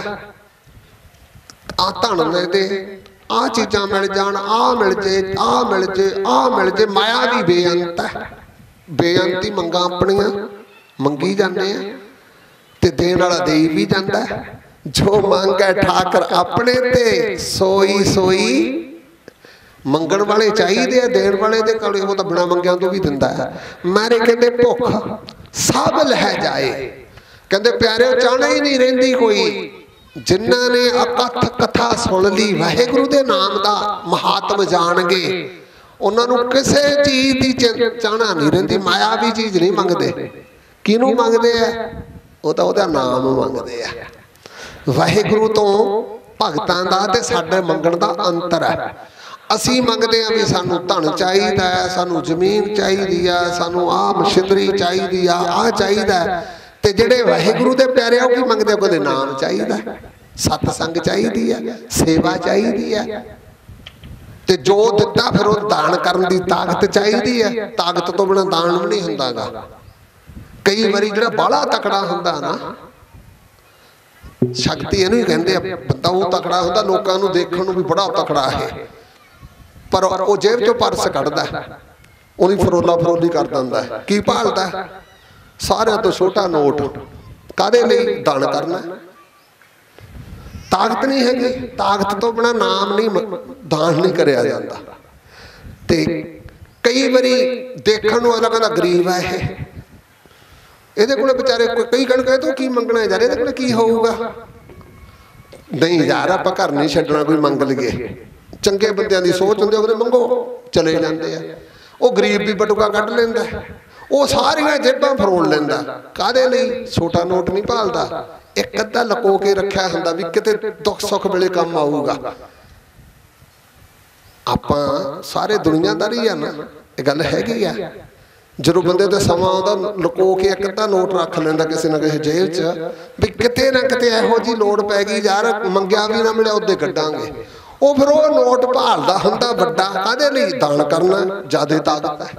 आ धन दे दे, आ चीज़ां मिल जाण, आ मिल जे, आ मिल जे, आ मिल जे। मायावी बेअंत है। बेअंती मंगां अपणियां मंगी जाने ते देण वाला देई भी जांदा। जो मंगे ठाकर अपने ते सोई सोई। मंगण वाले चाहिए, देण वाले दे कोल वो तो बिना मंगियां तो भी दिंदा है। मारे कहते भुख सब लह जाए। कहते प्यारे चाहना ही नहीं रहिंदी कोई। जिन्हां ने अकथ कथा सुन ली, वाहिगुरु दे नाम दा महात्म जान गए, उन्हां नूं किसे चीज़ दी चाहना नहीं रहिंदी। मायावी चीज़ नहीं मंगदे। किहनूं मंगदे आ? वो तो उहदा नाम मंगदे आ। वाहिगुरु तो भगतां दा ते साडे मंगण दा अंतर है। असी मंगते हैं भी सानू धन चाहिए, सानू जमीन चाहिए, सानू आ मशीनरी चाहिए, आ चाहिए। ते जिहड़े वाहिगुरु दे प्यारे वो की मंगते? कोई नाम चाहिए, सतसंग चाहिए, सेवा चाहिए। ते जो दिता फिर वो दान करने की ताकत चाहिए। ताकत तो बिना दान भी नहीं हुंदा गा। कई बारी जिहड़ा बाला तकड़ा हुंदा ना, शक्ति इहनूं ही कहंदे आ। बंदा वो तकड़ा हुंदा, लोकां नूं देखण नूं भी बड़ा तकड़ा है, पर वो जेब चो परस कढ़दा, उन्हें फरोला फरोली कर दिंदा। की भालदा? सारिਆਂ तो छोटा नोट। कादे लई? दान करना। ताकत नहीं हैगी। ताकत तो बिना नाम नहीं, दान नहीं करिया जांदा। ते कई बारी देखण नूं अगला कहंदा गरीब है, ਇਹਦੇ ਕੋਲ ਵਿਚਾਰੇ ਕਈ ਕਹੇ ਤੂੰ ਕੀ ਮੰਗਣਾ ਯਾਰ, ਇਹਦੇ ਕੋਲ ਕੀ ਹੋਊਗਾ। ਨਹੀਂ ਯਾਰ ਆਪਾਂ ਘਰ ਨਹੀਂ ਛੱਡਣਾ ਕੋਈ ਮੰਗ ਲਈਏ। ਚੰਗੇ ਬੰਦਿਆਂ ਦੀ ਸੋਚ ਹੁੰਦੀ, ਉਹਦੇ ਮੰਗੋ ਚਲੇ ਜਾਂਦੇ ਆ। ਉਹ ਗਰੀਬ ਵੀ ਬਟੂਆ ਕੱਢ ਲੈਂਦਾ, ਉਹ ਸਾਰੀਆਂ ਜੇਬਾਂ ਫਰੋਲ ਲੈਂਦਾ। ਕਾਹਦੇ ਲਈ? ਛੋਟਾ ਨੋਟ ਨਹੀਂ ਭਾਲਦਾ, ਇੱਕ ਅੱਧਾ ਲਕੋ ਕੇ ਰੱਖਿਆ ਹੁੰਦਾ ਵੀ ਕਿਤੇ ਦੁੱਖ ਸੁੱਖ ਵੇਲੇ ਕੰਮ ਆਊਗਾ। ਆਪਾਂ ਸਾਰੇ ਦੁਨੀਆਦਾਰੀ ਆ ਨਾ, ਇਹ ਗੱਲ ਹੈਗੀ ਆ। ਜਦੋਂ ਬੰਦੇ ਤੇ ਸਮਾਂ ਆਉਂਦਾ ਲੁਕੋ ਕੇ ਇੱਕ ਅੱਧਾ ਨੋਟ ਰੱਖ ਲੈਂਦਾ ਕਿਸੇ ਨਾ ਕਿਸੇ ਜੇਬ 'ਚ, ਵੀ ਕਿਤੇ ਨਾ ਕਿਤੇ ਇਹੋ ਜਿਹੀ ਲੋੜ ਪੈ ਗਈ ਯਾਰ, ਮੰਗਿਆ ਵੀ ਨਾ ਮਿਲਿਆ ਉਹਦੇ ਕੱਢਾਂਗੇ। ਉਹ ਫਿਰ ਉਹ ਨੋਟ ਭਾਲਦਾ ਹੁੰਦਾ ਵੱਡਾ। ਕਾਹਦੇ ਲਈ? ਦਾਨ ਕਰਨਾ। ਜ਼ਿਆਦਾ ਤਾਕਤ ਹੈ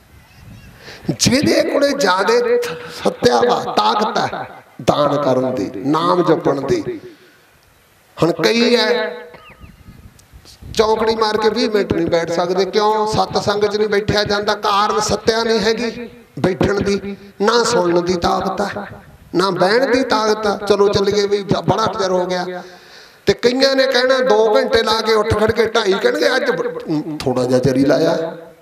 ਜਿਹਦੇ ਕੋਲੇ, ਜ਼ਿਆਦਾ ਸੱਤਿਆ ਵਾ ਤਾਕਤ ਹੈ ਦਾਨ ਕਰਨ ਦੀ, ਨਾਮ ਜਪਣ ਦੀ। ਹੁਣ ਕਈ ਹੈ ਚੌਂਕੜੀ ਮਾਰ ਕੇ 20 ਮਿੰਟ ਨਹੀਂ ਬੈਠ ਸਕਦੇ। ਕਿਉਂ? ਸਤ ਸੰਗ 'ਚ ਨਹੀਂ ਬੈਠਿਆ ਜਾਂਦਾ। ਕਾਰਨ ਸੱਤਿਆ ਨਹੀਂ ਹੈਗੀ ਬੈਠਣ ਦੀ, ਨਾ ਸੁਣਨ ਦੀ ਤਾਕਤ ਹੈ, ਨਾ ਬਹਿਣ ਦੀ ਤਾਕਤ ਹੈ। ਚਲੋ ਚੱਲੀਏ ਵੀ ਬੜਾ ਚਿਰ ਹੋ ਗਿਆ। ਤੇ ਕਈਆਂ ਨੇ ਕਹਿਣਾ 2 ਘੰਟੇ ਲਾ ਕੇ ਉੱਠ ਖੜ ਕੇ 2.5 ਕਹਿਣਗੇ ਅੱਜ ਥੋੜਾ ਜਿਹਾ ਚਰੀ ਲਾਇਆ।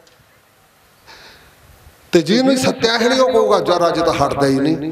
ਤੇ ਜਿਹਨੂੰ ਸੱਤਿਆ ਹੈ ਨਹੀਂ ਉਹ ਕਹੂਗਾ ਜਰਾ ਅੱਜ ਤਾਂ ਹਟਦਾ ਹੀ ਨਹੀਂ।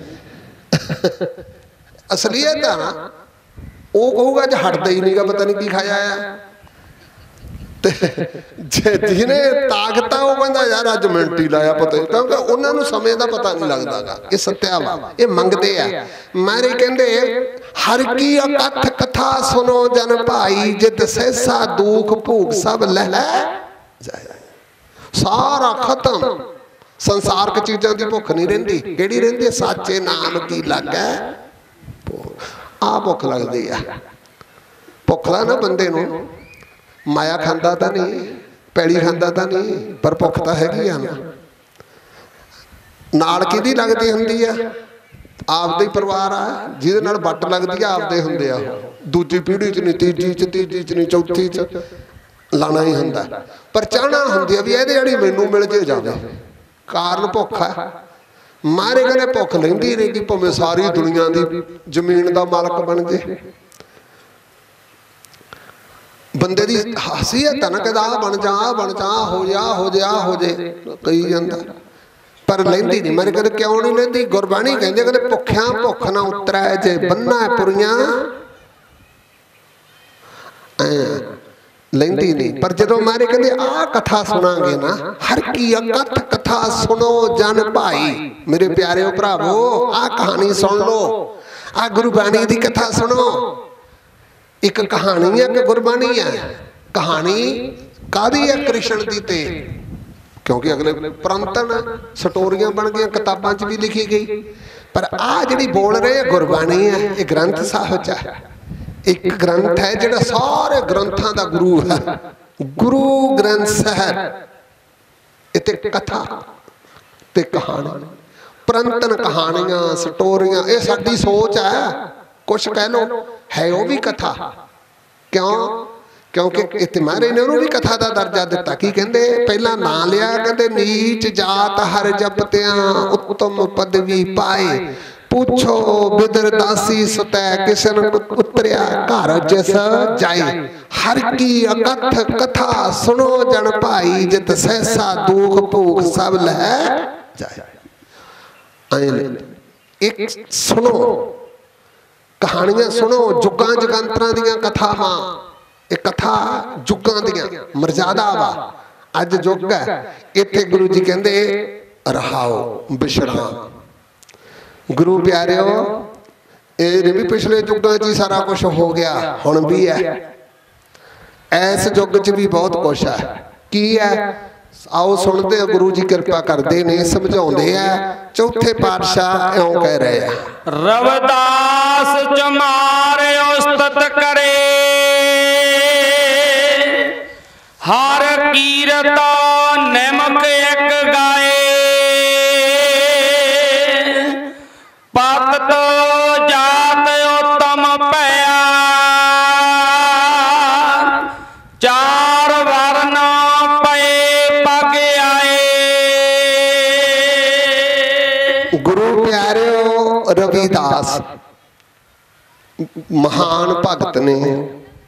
ਅਸਲੀਅਤ ਆ ਨਾ, ਉਹ ਕਹੂਗਾ ਅੱਜ ਹਟਦਾ ਹੀ ਨਹੀਂਗਾ, ਪਤਾ ਨਹੀਂ ਕੀ ਖਾਇਆ ਆ। ਤੇ ਜਿਹਨੇ ਤਾਕਤ ਆ ਉਹ ਕਹਿੰਦਾ ਯਾਰ ਅੱਜ ਮਿੰਟ ਹੀ ਲਾਇਆ ਪਤਾ ਨਹੀਂ, ਕਿਉਂਕਿ ਉਹਨਾਂ ਨੂੰ ਸਮੇਂ ਦਾ ਪਤਾ ਨਹੀਂ ਲੱਗਦਾਗਾ। ਇਹ ਸੱਤਿਆ ਵਾ, ਇਹ ਮੰਗਦੇ ਆ। ਮਾਰੇ ਕਹਿੰਦੇ ਹਰ ਕੀ ਅਕਥ ਕਥਾ ਸੁਣੋ ਜਨ ਭਾਈ, ਜਿਤ ਸਹਿਸਾ ਦੁਖ ਭੂਖ ਸਭ ਲੈ ਜਾਏ। ਸਾਰਾ ਖਤਮ। ਸੰਸਾਰਕ ਚੀਜ਼ਾਂ ਦੀ ਭੁੱਖ ਨਹੀਂ ਰਹਿੰਦੀ। ਕਿਹੜੀ ਰਹਿੰਦੀ? ਸਾਚੇ ਨਾਮ ਕੀ ਲੱਗੈ ਆ ਭੁੱਖ ਲੱਗਦੀ ਆ। ਭੁੱਖ ਦਾ ਨਾ ਬੰਦੇ ਨੂੰ ਮਾਇਆ ਖਾਂਦਾ ਤਾਂ ਨਹੀਂ, ਪੈੜੀ ਖਾਂਦਾ ਤਾਂ ਨਹੀਂ, ਪਰ ਭੁੱਖ ਤਾਂ ਹੈਗੀ ਆ ਨਾ। ਨਾਲ ਕਿਹਦੀ ਲੱਗਦੀ ਹੁੰਦੀ ਆ? ਆਪਦੇ ਹੀ ਪਰਿਵਾਰ ਆ, ਜਿਹਦੇ ਨਾਲ ਵੱਟ ਲੱਗਦੀ ਆ ਆਪਦੇ ਹੁੰਦੇ ਆ। ਦੂਜੀ ਪੀੜ੍ਹੀ 'ਚ ਨਹੀਂ, ਤੀਜੀ 'ਚ, ਤੀਜੀ 'ਚ ਨਹੀਂ, ਚੌਥੀ 'ਚ ਲਾਣਾ ਹੀ ਹੁੰਦਾ। ਪਰ ਚਾਹਣਾ ਹੁੰਦੀ ਆ ਵੀ ਇਹਦੇ ਜਿਹੜੀ ਮੈਨੂੰ ਮਿਲ ਜੇ ਜਾਵੇ। ਕਾਰਨ ਭੁੱਖ ਆ। ਮਾਰੇ ਕਹਿੰਦੇ ਭੁੱਖ ਲੈਂਦੀ ਰਹੇਗੀ ਭਾਵੇਂ ਸਾਰੀ ਦੁਨੀਆ ਦੀ ਜ਼ਮੀਨ ਦਾ ਮਾਲਕ ਬਣ ਜੇ। ਬੰਦੇ ਦੀ ਹਸੀਅਤ ਆ ਨਾ, ਕਹਿੰਦਾ ਆ ਬਣ ਜਾ, ਆ ਬਣ ਜਾ, ਹੋ ਜਾ, ਹੋ ਜਾ, ਹੋ ਜੇ, ਕਹੀ ਜਾਂਦਾ, ਪਰ ਲੈਂਦੀ ਨਹੀਂ। ਮਾਰੇ ਕਹਿੰਦੇ ਕਿਉਂ ਨਹੀਂ ਲੈਂਦੀ? ਗੁਰਬਾਣੀ ਕਹਿੰਦੇ ਕਹਿੰਦੇ ਭੁੱਖਿਆਂ ਭੁੱਖ ਨਾ ਉਤਰੈ, ਜੇ ਬੰਨਾ ਪੁਰੀਆਂ ਲੈਂਦੀ ਨਹੀਂ। ਪਰ ਜਦੋਂ ਮਾਰੇ ਕਹਿੰਦੇ ਆਹ ਕਥਾ ਸੁਣਾਂਗੇ ਨਾ, ਹਰ ਕੀ ਅਕਥ ਕਥਾ ਸੁਣੋ ਜਨ ਭਾਈ। ਮੇਰੇ ਪਿਆਰਿਓ ਭਰਾਵੋ, ਆਹ ਕਹਾਣੀ ਸੁਣ ਲਓ, ਆਹ ਗੁਰਬਾਣੀ ਦੀ ਕਥਾ ਸੁਣੋ। ਇੱਕ ਕਹਾਣੀ ਹੈ ਕਿ ਗੁਰਬਾਣੀ ਹੈ? ਕਹਾਣੀ ਕਾਹਦੀ ਹੈ? ਕ੍ਰਿਸ਼ਨ ਦੀ। ਤੇ ਕਿਉਂਕਿ ਅਗਲੇ ਪ੍ਰੰਤਨ ਸਟੋਰੀਆਂ ਬਣ ਗਈਆਂ, ਕਿਤਾਬਾਂ 'ਚ ਵੀ ਲਿਖੀ ਗਈ। ਪਰ ਆਹ ਜਿਹੜੀ ਬੋਲ ਰਹੇ ਗੁਰਬਾਣੀ ਹੈ, ਇਹ ਗ੍ਰੰਥ ਸਾਹਿਬ 'ਚ ਹੈ। ਇੱਕ ਗ੍ਰੰਥ ਹੈ ਜਿਹੜਾ ਸਾਰੇ ਗ੍ਰੰਥਾਂ ਦਾ ਗੁਰੂ ਹੈ, ਗੁਰੂ ਗ੍ਰੰਥ ਸਾਹਿਬ। ਇੱਥੇ ਕਥਾ ਤੇ ਕਹਾਣੀ, ਪ੍ਰੰਤਨ ਕਹਾਣੀਆਂ, ਸਟੋਰੀਆਂ, ਇਹ ਸਾਡੀ ਸੋਚ ਹੈ। ਕੁਛ ਕਹਿ ਲੋ ਹੈ ਉਹ ਵੀ ਕਥਾ। ਕਿਉਂ? ਕਿਉਂਕਿ ਇੱਥੇ ਮਹਾਰਾਜ ਨੇ ਉਹਨੂੰ ਵੀ ਕਥਾ ਦਾ ਦਰਜਾ ਦਿੱਤਾ। ਕੀ ਕਹਿੰਦੇ? ਪਹਿਲਾਂ ਨਾਂ ਲਿਆ, ਕਹਿੰਦੇ ਨੀਚ ਜਾਤ ਹਰ ਜਪਤਿਆਂ ਉੱਤਮ ਪਦਵੀ ਪਾਏ, ਪੁੱਛੋ ਬਿਦਰ ਦਾਸੀ ਸੁਤੈ ਕਿਸਨ ਉਤਰਿਆ ਘਰ ਜਿਸ ਜਾਏ। ਹਰ ਕੀ ਅਕਥ ਕਥਾ ਸੁਣੋ ਜਨ ਭਾਈ, ਜਿਤ ਸਹਿਸਾ ਦੁਖ ਭੂਖ ਸਭ ਲੈ ਜਾਏ। ਇੱਕ ਸੁਣੋ, ਕਹਾਣੀਆਂ ਸੁਣੋ, ਜੁਗਾਂ ਜਗੰਤਰਾਂ ਦੀਆਂ ਕਥਾਵਾਂ। ਇਹ ਕਥਾ ਜੁਗਾਂ ਦੀਆਂ ਮਰਜ਼ਾਦਾ ਵਾ। ਅੱਜ ਜੁਗ ਹੈ, ਇੱਥੇ ਗੁਰੂ ਜੀ ਕਹਿੰਦੇ ਰਹਾਓ, ਵਿਸ਼ਰਾਮ। ਗੁਰੂ ਪਿਆਰਿਓ, ਇਹ ਨਹੀਂ ਵੀ ਪਿਛਲੇ ਯੁੱਗਾਂ 'ਚ ਹੀ ਸਾਰਾ ਕੁਝ ਹੋ ਗਿਆ, ਹੁਣ ਵੀ ਹੈ। ਇਸ ਯੁੱਗ 'ਚ ਵੀ ਬਹੁਤ ਕੁਛ ਹੈ। ਕੀ ਹੈ? ਆਓ ਸੁਣਦੇ ਆ। ਗੁਰੂ ਜੀ ਕਿਰਪਾ ਕਰਦੇ ਨੇ, ਸਮਝਾਉਂਦੇ ਆ। ਚੌਥੇ ਪਾਤਸ਼ਾਹ ਇਉਂ ਕਹਿ ਰਹੇ ਆ,
ਰਵਿਦਾਸ ਚਮਾਰੇ ਉਸਤਤ ਕਰੇ, ਹਰ ਕੀਰਤ ਨਿਮਕ ਇੱਕ ਗਾਏ। ਪਤ ਤੋ ਜਾਤ ਉਤਮ ਭਇਆ, ਚਾਰ ਵਰਨ ਪਏ ਪਗ ਆਏ।
ਗੁਰੂ ਪਿਆਰਿਓ, ਰਵਿਦਾਸ ਮਹਾਨ ਭਗਤ ਨੇ।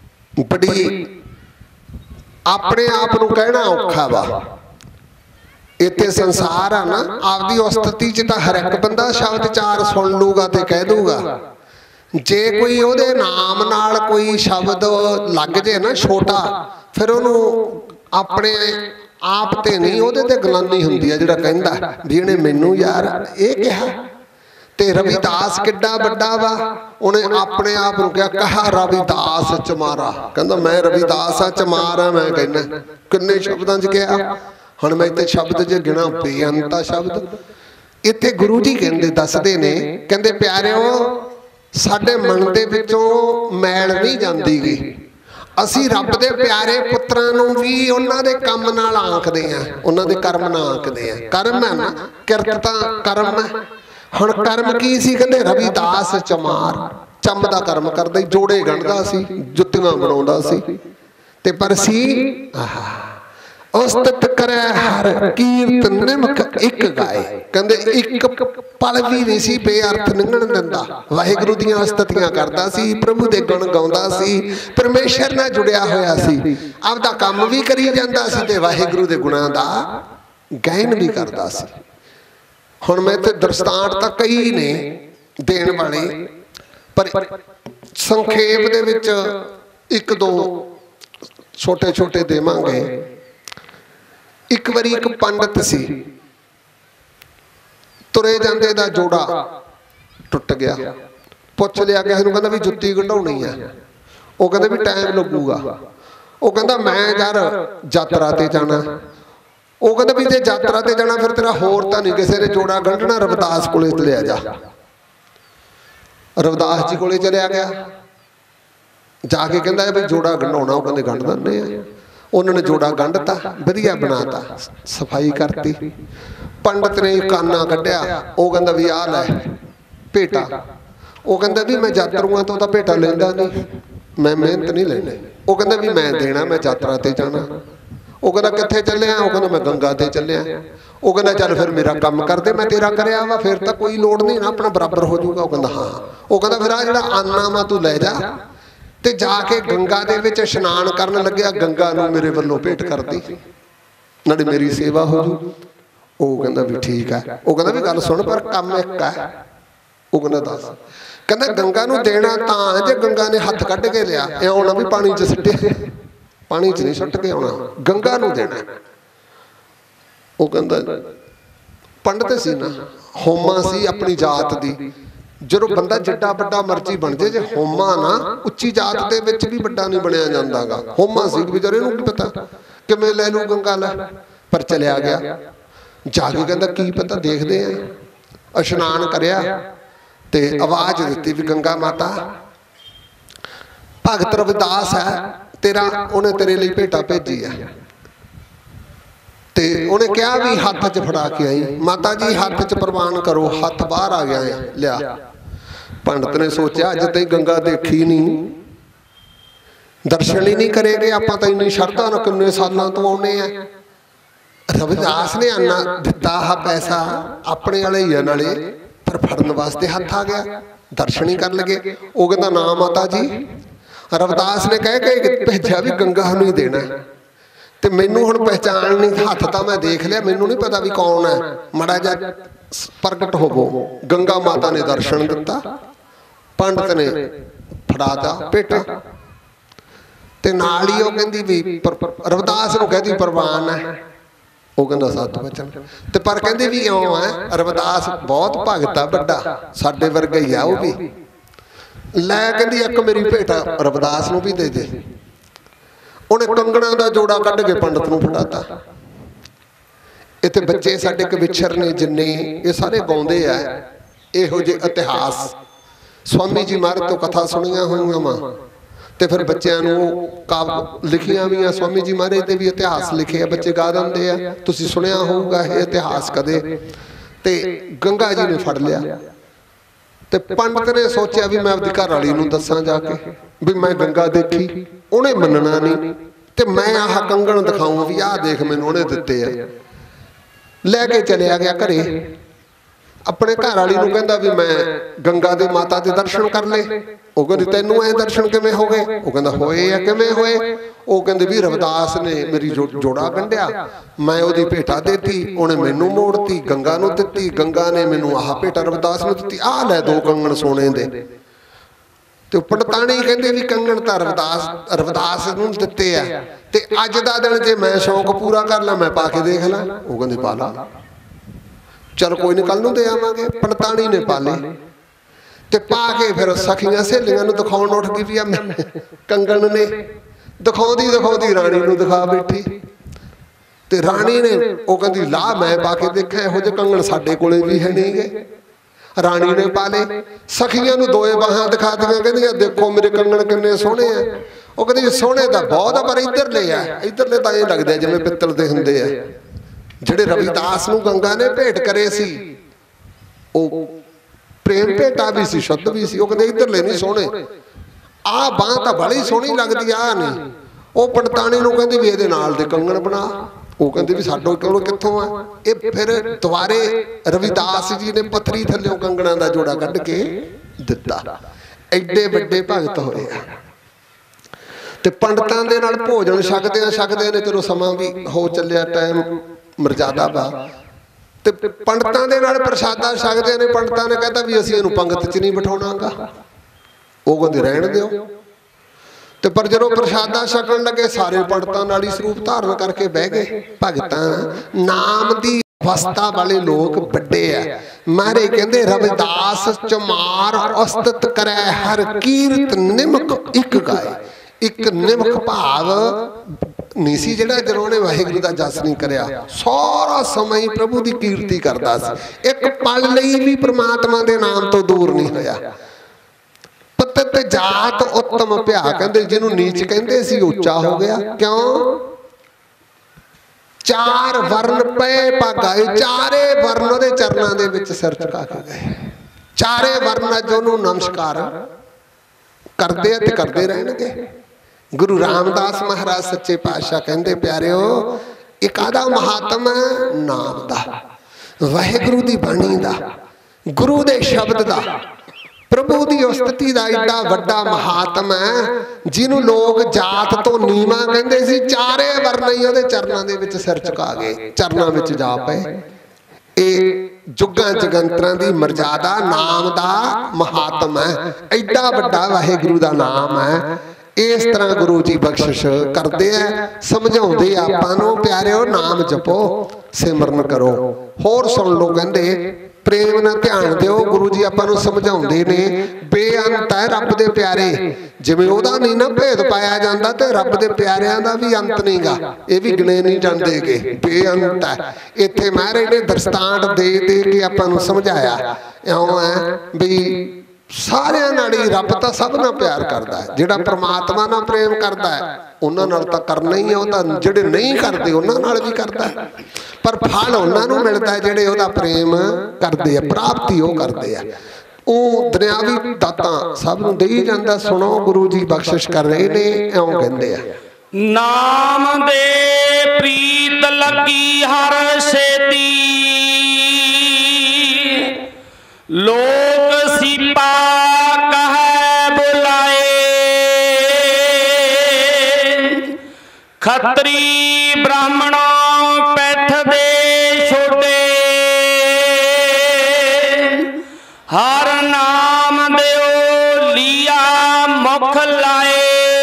ਬੜੀ ਆਪਣੇ ਆਪ ਨੂੰ ਕਹਿਣਾ ਔਖਾ ਵਾ। इत्थे संसार आ ना, आपदी उस्तिति च तां हर एक बंदा शब्द चार सुन लूगा ते कह दूगा। जे कोई ओहदे नाम नाल कोई शब्द लग जाए ना छोटा, फिर उहनूं अपने आप ते नहीं ओहदे ते गलानी हुंदी है, जिहड़ा कहंदा भी इहने मैनूं यार ये कहा। ते रविदास किड्डा वड्डा वा, उहने अपने आप नूं कहा रविदास चमारा, कहंदा मैं रविदास आ, चमार आ मैं कहना। किन्ने शब्दां च कहा, हुण मैं इत्थे शब्द जे गिणा बेअंता शब्द। इत्थे गुरु जी कहंदे दसदे ने, कहंदे प्यारिओ साडे मन दे विचों मैल नहीं जांदी गी, असी रब दे प्यारे पुत्रां नूं भी उन्हां दे काम नाल आंकदे आ, उन्हां दे कर्म नाल आंकदे आ। कर्म है ना, किरत तां कर्म है। हुण कर्म की सी, कहंदे रविदास चमार, चम दा कर्म करदा, जोड़े गंढदा सी, जुत्तियां बनाउंदा सी, ते पर सी उस्तत करे हर कीर्त निमक एक गाए। कहंदे एक पल भी नहीं सी बेअर्थ लंघण दिंदा, वाहिगुरू दीयां उस्ततियां करदा सी, प्रभु दे गुण गाउंदा सी, परमेश्वर नाल जुड़िया होया सी, आपदा काम भी करी जांदा सी ते वाहिगुरू दे गुणां दा गायन भी करदा सी। हुण मैं इत्थे दृष्टांत तां कई ने देण वाले, पर संखेप दे विच एक दो छोटे छोटे देवांगे। एक बारी एक पंडित सी, तुरे जांदे दा जोड़ा टुट गया, पुछ लिया किसी नूं, कहंदा भी जुत्ती कढाउणी है, वो कहंदा भी टाइम लगूगा, वो कहंदा मैं यार यात्रा ते जाना, वो कहंदा भी जे यात्रा ते जाना फिर तेरा होर तां नहीं किसी ने जोड़ा गंढना, रविदास कोले ले जा। रविदास जी कोले चलिया गया, जाके कहंदा भी जोड़ा गंढाउणा, वो कहंदे गंढ दिंदे आ। उन्होंने जोड़ा गंढता, वधिया बनाता, सफाई करती। पंडित ने काना कढ़िया, वो कहंदा भी आ लै भेटा, वो कहंदा भी मैं यात्रुआं तो तां भेटा लैंदा नहीं, मैं मेहनत नहीं लेनी, वो कहंदा भी मैं देना, मैं यात्रा ते जाना। वो कहंदा कित्थे चलिया, वो कहंदा मैं गंगा ते चलिया। वो कहंदा चल फिर मेरा काम कर दे, मैं तेरा करया वा, फिर तां कोई लोड़ नहीं ना, अपना बराबर हो जाऊगा। वो कहंदा हाँ। वो कहंदा फिर आ जिहड़ा आना वा तू लै जा, ते जाके गंगा दे विच इशनान करन लग्या, गंगा नूं मेरे वल्लों भेंट कर दी, नाले मेरी सेवा हो जू। वो कहंदा भी ठीक है। वो कहंदा भी गल सुन पर काम एक है। वो कहंदा दस। कहंदा गंगा नूं देना तां जे गंगा ने हत्थ कढ के लिया, इह आउणा भी पानी च सिੱਟੇ, पानी च नहीं सुੱਟ के आउणा, गंगा नूं देना। वो कहंदा पंडित सी ना, होमा सी अपनी जात दी, ਜਦੋਂ ਬੰਦਾ ਜਿੱਡਾ ਵੱਡਾ ਮਰਜ਼ੀ ਬਣ ਜੇ, ਜੇ ਹੋਮਾ ਨਾ ਉੱਚੀ ਜਾਤ ਦੇ ਵਿੱਚ ਵੀ ਵੱਡਾ ਨਹੀਂ ਬਣਿਆ ਜਾਂਦਾਗਾ। ਹੋਮਾ ਸੀ ਵਿਚਾਰੇ ਨੂੰ ਕੀ ਪਤਾ ਕਿਵੇਂ ਲੈ ਲੂ ਗੰਗਾ ਲੈ, ਪਰ ਚਲਿਆ ਗਿਆ। ਜਾ ਕੇ ਕਹਿੰਦਾ ਕੀ ਪਤਾ ਦੇਖਦੇ ਆ। ਇਸ਼ਨਾਨ ਕਰਿਆ ਤੇ ਆਵਾਜ਼ ਦਿੱਤੀ ਵੀ ਗੰਗਾ ਮਾਤਾ ਭਗਤ ਰਵਿਦਾਸ ਹੈ तेरा, उन्हें तेरे लिए भेटा भेजी है। ते उन्हें क्या भी हाथ च फड़ा के आई, माता जी हाथ च प्रवान करो, हाथ बाहर आ गया है लिया। पंडित ने सोचा अज तई गंगा देखी नहीं, दर्शन ही नहीं करेंगे आप तो इन्नी शरधा ना किन्ने सालों तो आने हैं। रविदास ने आना दिता हा पैसा अपने वाले ही नाले, पर फड़न वास्ते हाथ आ गया, दर्शन ही कर लगे। वो कहता ना माता जी, रविदास ने कह के भेजा भी गंगा नहीं देना, तो मैनू हुण पहचान नहीं, हाथ तो मैं देख लिया, मैनू नहीं पता भी कौन है, माड़ा जा प्रगट होवो। गंगा माता ने दर्शन दिता, पंडित ने फड़ाता भेटा, ते नाल ही वो कहंदी भी रविदास नूं कहदी प्रवान है। वो कहंदा सत बचन, ते पर कहंदी भी इउं है, रविदास बहुत भगत है वड्डा, साडे वर्गा ही आ। वो भी लै कहंदी एक मेरी भेटा रविदास नूं भी दे दे। उन्हें कंगणा का जोड़ा कढ़ के पंडित नूं फड़ाता। इत्थे बच्चे साडे क विछरने जिन्ने ये सारे गाउंदे आ इहो जे इतिहास। स्वामी जी महाराज तो कथा सुनिया होईआं वा, ते फिर बच्चों नूं काव लिखियां भी आ, स्वामी जी महाराज दे भी इतिहास लिखे आ, बच्चे गा दिंदे आ, तुसीं सुनिया होऊगा ये इतिहास कदे। ते गंगा जी ने फड़ लिया, ते पंडित ने सोचा भी मैं अपनी घर वाली नूं दसां जाके भी मैं गंगा देखी। उन्हें मनना नहीं, ते मैं आह कंगण दिखाऊं भी आह देख मैनूं उन्हें दित्ते आ। लैके चलिया गया घरे, अपने घर वाली नूं कहंदा भी मैं गंगा दे माता दे दर्शन कर ले। ਉਹ ਕਹਿੰਦੀ ਤੈਨੂੰ ਐ ਦਰਸ਼ਨ ਕਿਵੇਂ ਹੋ ਗਏ? ਉਹ ਕਹਿੰਦਾ ਹੋਏ ਆ। ਕਿਵੇਂ ਹੋਏ? ਉਹ ਕਹਿੰਦੇ ਵੀ ਰਵਿਦਾਸ ਨੇ ਮੇਰੀ ਜੋੜਾ ਗੰਢਿਆ, ਮੈਂ ਉਹਦੀ ਭੇਟਾ ਦੇਤੀ, ਉਹਨੇ ਮੈਨੂੰ ਮੋੜਤੀ, ਗੰਗਾ ਨੂੰ ਦਿੱਤੀ, ਗੰਗਾ ਨੇ ਮੈਨੂੰ ਆਹ ਭੇਟਾ ਰਵਿਦਾਸ ਨੂੰ ਦਿੱਤੀ, ਆਹ ਲੈ 2 ਕੰਗਣ ਸੋਨੇ ਦੇ। ਤੇ ਪੰਡਤਾਣੀ ਕਹਿੰਦੇ ਵੀ ਕੰਗਣ ਤਾਂ ਰਵਿਦਾਸ ਨੂੰ ਦਿੱਤੇ ਆ, ਤੇ ਅੱਜ ਦਾ ਦਿਨ ਜੇ ਮੈਂ ਸ਼ੌਕ ਪੂਰਾ ਕਰ ਲਾਂ ਮੈਂ ਪਾ ਕੇ ਦੇਖ ਲਾਂ। ਉਹ ਕਹਿੰਦੇ ਪਾ ਲਾ। ਚਲ ਕੋਈ ਨੀ, ਕੱਲ ਨੂੰ ਦੇ ਆਵਾਂਗੇ। ਪੰਡਤਾਣੀ ਨੇ ਪਾ ਲਏ ਤੇ ਪਾ ਕੇ ਫਿਰ ਸਖੀਆਂ ਸਹੇਲੀਆਂ ਨੂੰ ਦਿਖਾਉਣ ਉੱਠ ਗਈ ਵੀ ਆ ਕੰਗਣ ਨੇ। ਦਿਖਾਉਂਦੀ ਰਾਣੀ ਨੂੰ ਦਿਖਾ ਬੈਠੀ, ਤੇ ਰਾਣੀ ਨੇ ਉਹ ਕਹਿੰਦੀ ਲਾ ਮੈਂ ਪਾ ਕੇ ਦੇਖਾਂ, ਇਹੋ ਜਿਹੇ ਕੰਗਣ ਸਾਡੇ ਕੋਲੇ ਵੀ ਹੈ ਨਹੀਂ ਗੇ। ਰਾਣੀ ਨੇ ਪਾ ਲਏ। ਸਖੀਆਂ ਨੂੰ 2 ਬਾਹਾਂ ਦਿਖਾ ਦਿੱਤੀਆਂ, ਕਹਿੰਦੀਆਂ ਦੇਖੋ ਮੇਰੇ ਕੰਗਣ ਕਿੰਨੇ ਸੋਹਣੇ ਆ। ਉਹ ਕਹਿੰਦੀ ਸੋਹਣੇ ਤਾਂ ਬਹੁਤ ਆ, ਪਰ ਇੱਧਰਲੇ ਆ, ਇੱਧਰਲੇ ਤਾਂ ਇਹ ਲੱਗਦੇ ਜਿਵੇਂ ਪਿੱਤਲ ਦੇ ਹੁੰਦੇ ਆ, ਜਿਹੜੇ ਰਵਿਦਾਸ ਨੂੰ ਗੰਗਾ ਨੇ ਭੇਟ ਕਰੇ ਸੀ। ਉਹ ਪ੍ਰੇਮ ਭੇਟਾ ਵੀ ਸੀ, ਸ਼ੁੱਧ ਵੀ ਸੀ। ਉਹ ਕਹਿੰਦੇ ਇੱਧਰਲੇ ਨਹੀਂ ਸੋਹਣੇ, ਆਹ ਬਾਂਹ ਤਾਂ ਬੜੀ ਸੋਹਣੀ ਲੱਗਦੀ ਆ ਨਹੀਂ। ਉਹ ਪੰਡਤਾਣੀ ਨੂੰ ਕਹਿੰਦੀ ਵੀ ਇਹਦੇ ਨਾਲ ਦੇ ਕੰਗਣ ਬਣਾ। ਉਹ ਕਹਿੰਦੇ ਵੀ ਸਾਡੇ ਕੋਲ ਕਿੱਥੋਂ ਆ? ਇਹ ਫਿਰ ਦੁਬਾਰੇ ਰਵਿਦਾਸ ਜੀ ਨੇ ਪੱਥਰੀ ਥੱਲਿਓਂ ਕੰਗਣਾਂ ਦਾ ਜੋੜਾ ਕੱਢ ਕੇ ਦਿੱਤਾ। ਐਡੇ ਵੱਡੇ ਭਗਤ ਹੋਏ ਆ। ਤੇ ਪੰਡਤਾਂ ਦੇ ਨਾਲ ਭੋਜਨ ਛਕਦੇ ਨੇ। ਚਲੋ ਸਮਾਂ ਵੀ ਹੋ ਚੱਲਿਆ, ਟਾਈਮ ਮਰਜ਼ਾਦਾ ਵਾ, ਤੇ ਪੰਡਤਾਂ ਦੇ ਨਾਲ ਪ੍ਰਸ਼ਾਦਾ ਛਕਦੇ ਨੇ। ਪੰਡਤਾਂ ਨੇ ਕਹਿੰਦਾ ਵੀ ਅਸੀਂ ਇਹਨੂੰ ਪੰਗਤ 'ਚ ਨਹੀਂ ਬਿਠਾਉਣਾਗਾ। ਉਹ ਕਹਿੰਦੇ ਰਹਿਣ ਦਿਓ। ਤੇ ਪਰ ਜਦੋਂ ਪ੍ਰਸ਼ਾਦਾ ਛਕਣ ਲੱਗੇ ਸਾਰੇ ਪੰਡਤਾਂ ਨਾਲ ਹੀ ਸਰੂਪ ਧਾਰਨ ਕਰਕੇ ਬਹਿ ਗਏ। ਭਗਤਾਂ ਨਾਮ ਦੀ ਅਵਸਥਾ ਵਾਲੇ ਲੋਕ ਵੱਡੇ ਆ। ਮਾਰੇ ਕਹਿੰਦੇ ਰਵਿਦਾਸ ਚਮਾਰ ਉਸਤਤ ਕਰੈ ਹਰ ਕੀਰਤ ਨਿਮਕ ਇੱਕ ਗਾਏ। ਇੱਕ ਨਿਮਕ ਭਾਵ ਨਹੀਂ ਸੀ ਜਿਹੜਾ ਜਦੋਂ ਉਹਨੇ ਵਾਹਿਗੁਰੂ ਦਾ ਜਸ ਨਹੀਂ ਕਰਿਆ, ਸਾਰਾ ਸਮਾਂ ਹੀ ਪ੍ਰਭੂ ਦੀ ਕੀਰਤੀ ਕਰਦਾ ਸੀ। ਇੱਕ ਪਲ ਲਈ ਵੀ ਪ੍ਰਮਾਤਮਾ ਦੇ ਨਾਮ ਤੋਂ ਦੂਰ ਨਹੀਂ ਹੋਇਆ। ਪਤਤ ਜਾਤ ਉੱਤਮ ਭਿਆ, ਕਹਿੰਦੇ ਜਿਹਨੂੰ ਨੀਚ ਕਹਿੰਦੇ ਸੀ ਉੱਚਾ ਹੋ ਗਿਆ। ਕਿਉਂ? 4 ਵਰਨ ਪਏ ਭਾਗਾਏ, 4 ਵਰਨ ਉਹਦੇ ਚਰਨਾਂ ਦੇ ਵਿੱਚ ਸਿਰ ਝੁਕਾ ਕੇ ਗਏ। 4 ਵਰਨ ਅੱਜ ਉਹਨੂੰ ਨਮਸਕਾਰ ਕਰਦੇ ਆ ਤੇ ਕਰਦੇ ਰਹਿਣਗੇ। ਗੁਰੂ ਰਾਮਦਾਸ ਮਹਾਰਾਜ ਸੱਚੇ ਪਾਤਸ਼ਾਹ ਕਹਿੰਦੇ ਪਿਆਰਿਓ, ਇੱਕ ਆਦਾ ਮਹਾਤਮ ਨਾਮ ਦਾ, ਵਾਹਿਗੁਰੂ ਦੀ ਬਾਣੀ ਦਾ, ਗੁਰੂ ਦੇ ਸ਼ਬਦ ਦਾ, ਪ੍ਰਭੂ ਦੀ ਉਸਤਤੀ ਦਾ ਏਡਾ ਵੱਡਾ ਮਹਾਤਮ ਹੈ ਜਿਹਨੂੰ ਲੋਕ ਜਾਤ ਤੋਂ ਨੀਵਾਂ ਕਹਿੰਦੇ ਸੀ। 4 ਵਰਨ ਹੀ ਉਹਦੇ ਚਰਨਾਂ ਦੇ ਵਿੱਚ ਸਿਰ ਝੁਕਾ ਗਏ, ਚਰਨਾਂ ਵਿੱਚ ਜਾ ਪਏ। ਇਹ ਜੁਗਾਂ ਜਗੰਤਰਾਂ ਦੀ ਮਰਜ਼ਾਦਾ ਨਾਮ ਦਾ ਮਹਾਤਮ ਹੈ। ਐਡਾ ਵੱਡਾ ਵਾਹਿਗੁਰੂ ਦਾ ਨਾਮ ਹੈ। ਇਸ ਤਰ੍ਹਾਂ ਗੁਰੂ ਜੀ ਬਖਸ਼ਿਸ਼ ਕਰਦੇ ਆ, ਸਮਝਾਉਂਦੇ ਆਪਾਂ ਨੂੰ ਪਿਆਰਿਓ ਨਾਮ ਜਪੋ, ਸਿਮਰਨ ਕਰੋ। ਹੋਰ ਸੁਣ ਲਓ, ਕਹਿੰਦੇ ਪ੍ਰੇਮ ਨਾਲ ਧਿਆਨ ਦਿਓ। ਗੁਰੂ ਜੀ ਆਪਾਂ ਨੂੰ ਸਮਝਾਉਂਦੇ ਨੇ ਬੇਅੰਤ ਹੈ ਰੱਬ ਦੇ ਪਿਆਰੇ। ਜਿਵੇਂ ਉਹਦਾ ਨਹੀਂ ਨਾ ਭੇਦ ਪਾਇਆ ਜਾਂਦਾ ਤੇ ਰੱਬ ਦੇ ਪਿਆਰਿਆਂ ਦਾ ਵੀ ਅੰਤ ਨਹੀਂਗਾ, ਇਹ ਵੀ ਗਿਣੇ ਨਹੀਂ ਜਾਂਦੇਗੇ। ਬੇਅੰਤ ਹੈ। ਇੱਥੇ ਮਹਾਰਾਜ ਨੇ ਦ੍ਰਿਸ਼ਟਾਂਤ ਦੇ ਕੇ ਆਪਾਂ ਨੂੰ ਸਮਝਾਇਆ। ਇਉਂ ਹੈ ਵੀ ਸਾਰਿਆਂ ਨਾਲ ਹੀ ਰੱਬ ਤਾਂ ਸਭ ਨਾਲ ਪਿਆਰ ਕਰਦਾ ਹੈ। ਜਿਹੜਾ ਪ੍ਰਮਾਤਮਾ ਨਾਲ ਪ੍ਰੇਮ ਕਰਦਾ ਹੈ ਉਹਨਾਂ ਨਾਲ ਤਾਂ ਕਰਨਾ ਹੀ ਹੈ। ਉਹ ਤਾਂ ਜਿਹੜੇ ਨਹੀਂ ਕਰਦੇ ਉਹਨਾਂ ਨਾਲ ਵੀ ਕਰਦਾ, ਪਰ ਫਲ ਉਹਨਾਂ ਨੂੰ ਮਿਲਦਾ ਹੈ ਜਿਹੜੇ ਉਹਦਾ ਪ੍ਰੇਮ ਕਰਦੇ ਆ, ਪ੍ਰਾਪਤੀ ਉਹ ਕਰਦੇ ਆ। ਉਹ ਦੁਨਿਆਵੀ ਦਾਤਾਂ ਸਭ ਨੂੰ ਦੇਈ ਜਾਂਦਾ। ਸੁਣੋ ਗੁਰੂ ਜੀ ਬਖਸ਼ਿਸ਼ ਕਰ ਰਹੇ ਨੇ, ਇਉਂ ਕਹਿੰਦੇ ਆ,
ਨਾਮ ਦੇ ਪ੍ਰੀਤ ਲੱਗੀ ਹਰ ਛੇਤੀ, ਲੋਕ ਸੀਪਾ ਕਹੈ ਬੁਲਾਏ, ਖੱਤਰੀ ਬ੍ਰਾਹਮਣੋਂ ਪੈਠ ਦੇ ਛੋਟੇ, ਹਰ ਨਾਮ ਦਿਓ ਲੀਆ ਮੁਖ ਲਾਏ।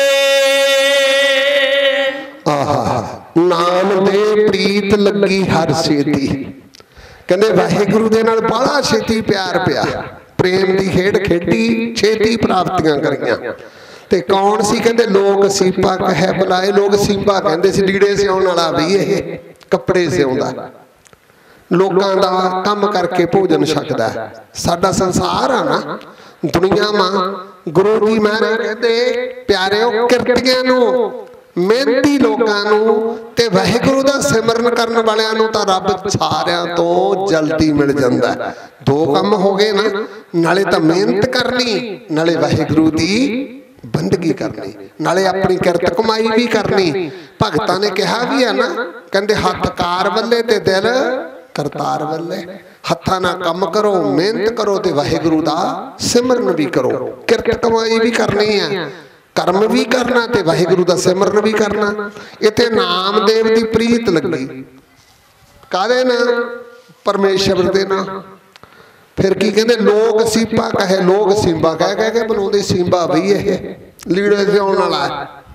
ਆਹਾ, ਨਾਮ ਦੇ ਪ੍ਰੀਤ ਲੱਗੀ ਹਰ ਛੇਤੀ। ਕਹਿੰਦੇ ਵਾਹਿਗੁਰੂ ਦੇ ਨਾਲ ਬੜਾ ਛੇਤੀ ਪਿਆਰ ਪਿਆ, ਪ੍ਰੇਮ ਦੀ ਖੇਡ ਖੇਡੀ, ਛੇਤੀ ਪ੍ਰਾਪਤੀਆਂ ਕਰੀਆਂ। ਤੇ ਕੌਣ ਸੀ? ਕਹਿੰਦੇ ਲੋਕ ਸੀਪਾ ਕਹਿ ਬੁਲਾਏ। ਲੋਕ ਸੀਪਾ ਕਹਿੰਦੇ ਸੀ ਲੀੜੇ ਸਿਉਣ ਵਾਲਾ ਵੀ ਇਹ ਕੱਪੜੇ ਸਿਉਂਦਾ, ਲੋਕਾਂ ਦਾ ਕੰਮ ਕਰਕੇ ਭੋਜਨ ਛਕਦਾ। ਸਾਡਾ ਸੰਸਾਰ ਆ ਨਾ, ਦੁਨੀਆ ਮਾਂ। ਗੁਰੂ ਜੀ ਮਹਾਰਾਜ ਕਹਿੰਦੇ ਪਿਆਰਿਓ, ਕਿਰਤੀਆਂ ਨੂੰ, ਮਿਹਨਤੀ ਲੋਕਾਂ ਨੂੰ ਤੇ ਵਾਹਿਗੁਰੂ ਦਾ ਸਿਮਰਨ ਕਰਨ ਵਾਲਿਆਂ ਨੂੰ ਤਾਂ ਰੱਬ ਸਾਰਿਆਂ ਤੋਂ ਜਲਦੀ ਮਿਲ ਜਾਂਦਾ। 2 ਕੰਮ ਹੋ ਗਏ ਨਾ, ਨਾਲੇ ਤਾਂ ਮਿਹਨਤ ਕਰਨੀ, ਨਾਲੇ ਵਾਹਿਗੁਰੂ ਦੀ ਬੰਦਗੀ ਕਰਨੀ, ਨਾਲੇ ਆਪਣੀ ਕਿਰਤ ਕਮਾਈ ਵੀ ਕਰਨੀ। ਭਗਤਾਂ ਨੇ ਕਿਹਾ ਵੀ ਹੈ ਨਾ, ਕਹਿੰਦੇ ਹੱਥ ਕਾਰ ਵੱਲੇ ਤੇ ਦਿਲ करतार वल्ले हत्था ना कम करो मेहनत करो ते वाहिगुरु दा सिमरन भी करो किरत कमाई भी करनी है कर्म भी करना ते वाहिगुरु दा सिमरन भी करना इत्थे नामदेव दी प्रीत लगी कादे ना परमेश्वर दे ना फिर की कहते लोग सीपा कहे लोग सींबा कह कह के बनाते सींबा बई ये लीड़े सिउण वाला